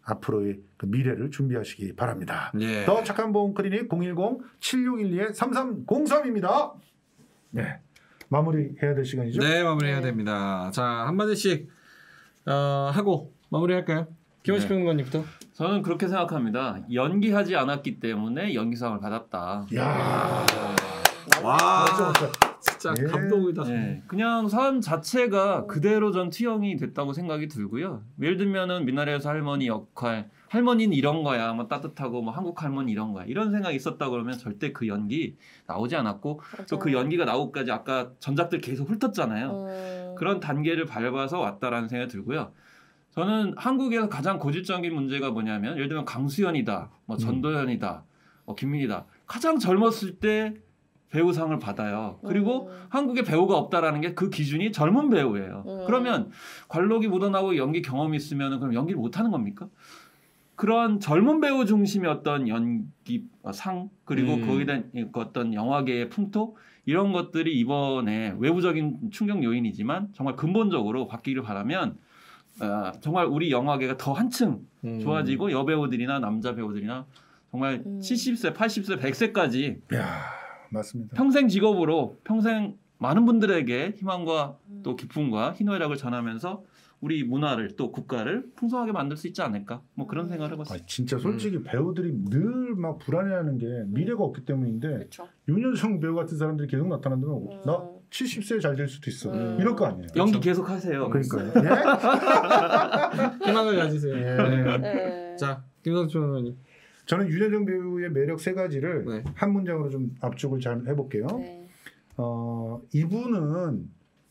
앞으로의 그 미래를 준비하시기 바랍니다. 예. 더 착한 보험 클리닉 공일공 칠육일이 삼삼공삼입니다. 네. 마무리해야 될 시간이죠? 네, 마무리해야 네. 됩니다. 자, 한마디씩 어, 하고 마무리할까요? 김원식 네. 평론가님부터. 저는 그렇게 생각합니다. 연기하지 않았기 때문에 연기상을 받았다. 야. 와, 맞죠, 맞죠. 진짜 예. 감동이다. 네, 그냥 삶 자체가 그대로 전 투영이 됐다고 생각이 들고요. 예를 들면은 미나리에서 할머니 역할, 할머니는 이런 거야, 뭐 따뜻하고 뭐 한국 할머니 이런 거야, 이런 생각이 있었다 그러면 절대 그 연기 나오지 않았고 또 그 연기가 나오기까지 아까 전작들 계속 훑었잖아요. 음. 그런 단계를 밟아서 왔다라는 생각이 들고요. 저는 한국에서 가장 고질적인 문제가 뭐냐면 예를 들면 강수연이다, 뭐 전도연이다, 뭐 김민희다. 가장 젊었을 때 배우상을 받아요. 그리고 음. 한국에 배우가 없다라는 게 그 기준이 젊은 배우예요. 음. 그러면 관록이 묻어나고 연기 경험이 있으면 그럼 연기를 못하는 겁니까? 그런 젊은 배우 중심의 어떤 연기 상 그리고 음. 거기에 대한 그 어떤 영화계의 풍토 이런 것들이 이번에 외부적인 충격 요인이지만 정말 근본적으로 바뀌기를 바라면 어, 정말 우리 영화계가 더 한층 음. 좋아지고 여배우들이나 남자 배우들이나 정말 음. 칠십 세, 팔십 세, 백 세까지 야, 맞습니다. 평생 직업으로 평생 많은 분들에게 희망과 음. 또 기쁨과 희노애락을 전하면서 우리 문화를 또 국가를 풍성하게 만들 수 있지 않을까 뭐 그런 생각을 아, 해봤어요. 진짜 솔직히 배우들이 늘 막 불안해하는 게 미래가 없기 때문인데 그렇죠. 윤여정 배우 같은 사람들이 계속 나타난다면 음. 나 칠십 세 잘 될 수도 있어. 음. 이럴 거 아니에요. 연기 계속 하세요. 그러니까요. 예? 희망을 가지세요. 예. 네. 네. 자, 김성수 평론가님. 저는 윤여정 배우의 매력 세 가지를 네. 한 문장으로 좀 압축을 잘 해볼게요. 네. 어, 이분은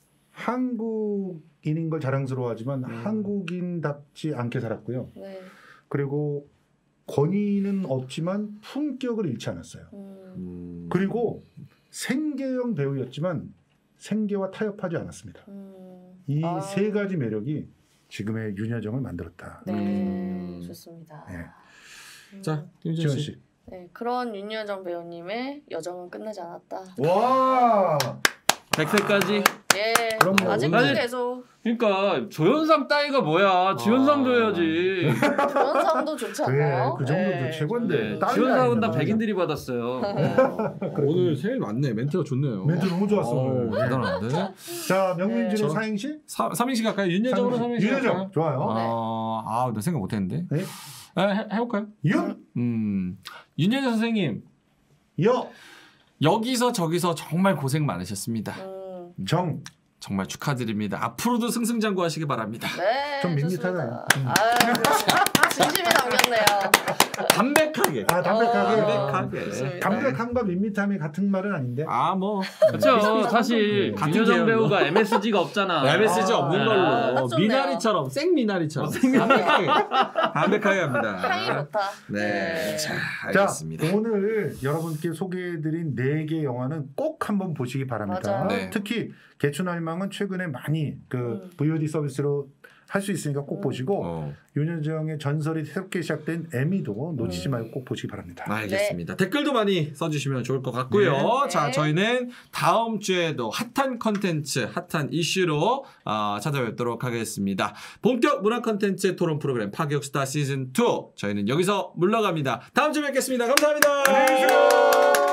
한국인인 걸 자랑스러워하지만 음. 한국인답지 않게 살았고요. 네. 그리고 권위는 없지만 품격을 잃지 않았어요. 음. 음. 그리고 생계형 배우였지만 생계와 타협하지 않았습니다. 음. 이 아. 세 가지 매력이 지금의 윤여정을 만들었다. 네. 음. 좋습니다. 네. 음. 자, 김지현 지원 씨. 씨. 네, 그런 윤여정 배우님의 여정은 끝나지 않았다. 와. 백 세까지. 예, 그럼요. 아직도 아니, 계속 그러니까 조연상 따위가 뭐야? 주연상 줘야지. 조연상도 좋지 그래, 않나요? 그 정도도 예. 최고인데. 네, 딸이 주연상은 다 아니잖아. 백인들이 받았어요. 어, 오늘 제일 많네. 멘트가 좋네요. 멘트 너무 좋았어. 어, 오늘. 대단한데. 자, 명민준의 저- 사행시? 삼행시 갈까요? 윤여정으로 삼행시 갈까요? 윤여정 좋아요. 어, 아, 나 생각 못했는데. 네. 아, 해, 해볼까요? 윤, 음, 윤여정 선생님 여, 여기서 저기서 정말 고생 많으셨습니다. 음, 정. 정말 축하드립니다. 앞으로도 승승장구하시기 바랍니다. 네, 좀 좋습니다. 밋밋하네요. 음. 아, 진심이 담겼네요. 담백하게. 아, 담백하게. 어, 담백하게. 좋습니다. 담백함과 밋밋함이 같은 말은 아닌데. 아, 뭐 그렇죠. 사실 같은 윤여정 계열로. 배우가 엠에스지가 없잖아. 엠에스지 아, 없는 아, 걸로 딱 좋네요. 미나리처럼 생 미나리처럼 담백하게 담백하게 합니다. 향이 좋다. 네, 자 자, 알겠습니다. 오늘 여러분께 소개해드린 네 개 영화는 꼭 한번 보시기 바랍니다. 맞아요. 네. 특히 개춘할망은 최근에 많이 그 음. 브이오디 서비스로 할 수 있으니까 꼭 음. 보시고 어, 윤여정의 전설이 새롭게 시작된 에미도 놓치지 음. 말고 꼭 보시기 바랍니다. 알겠습니다. 댓글도 많이 써주시면 좋을 것 같고요. 네. 자, 네. 저희는 다음 주에도 핫한 컨텐츠, 핫한 이슈로 어, 찾아뵙도록 하겠습니다. 본격 문화 컨텐츠 토론 프로그램 파격스타 시즌 투 저희는 여기서 물러갑니다. 다음 주에 뵙겠습니다. 감사합니다. 안녕히 계세요.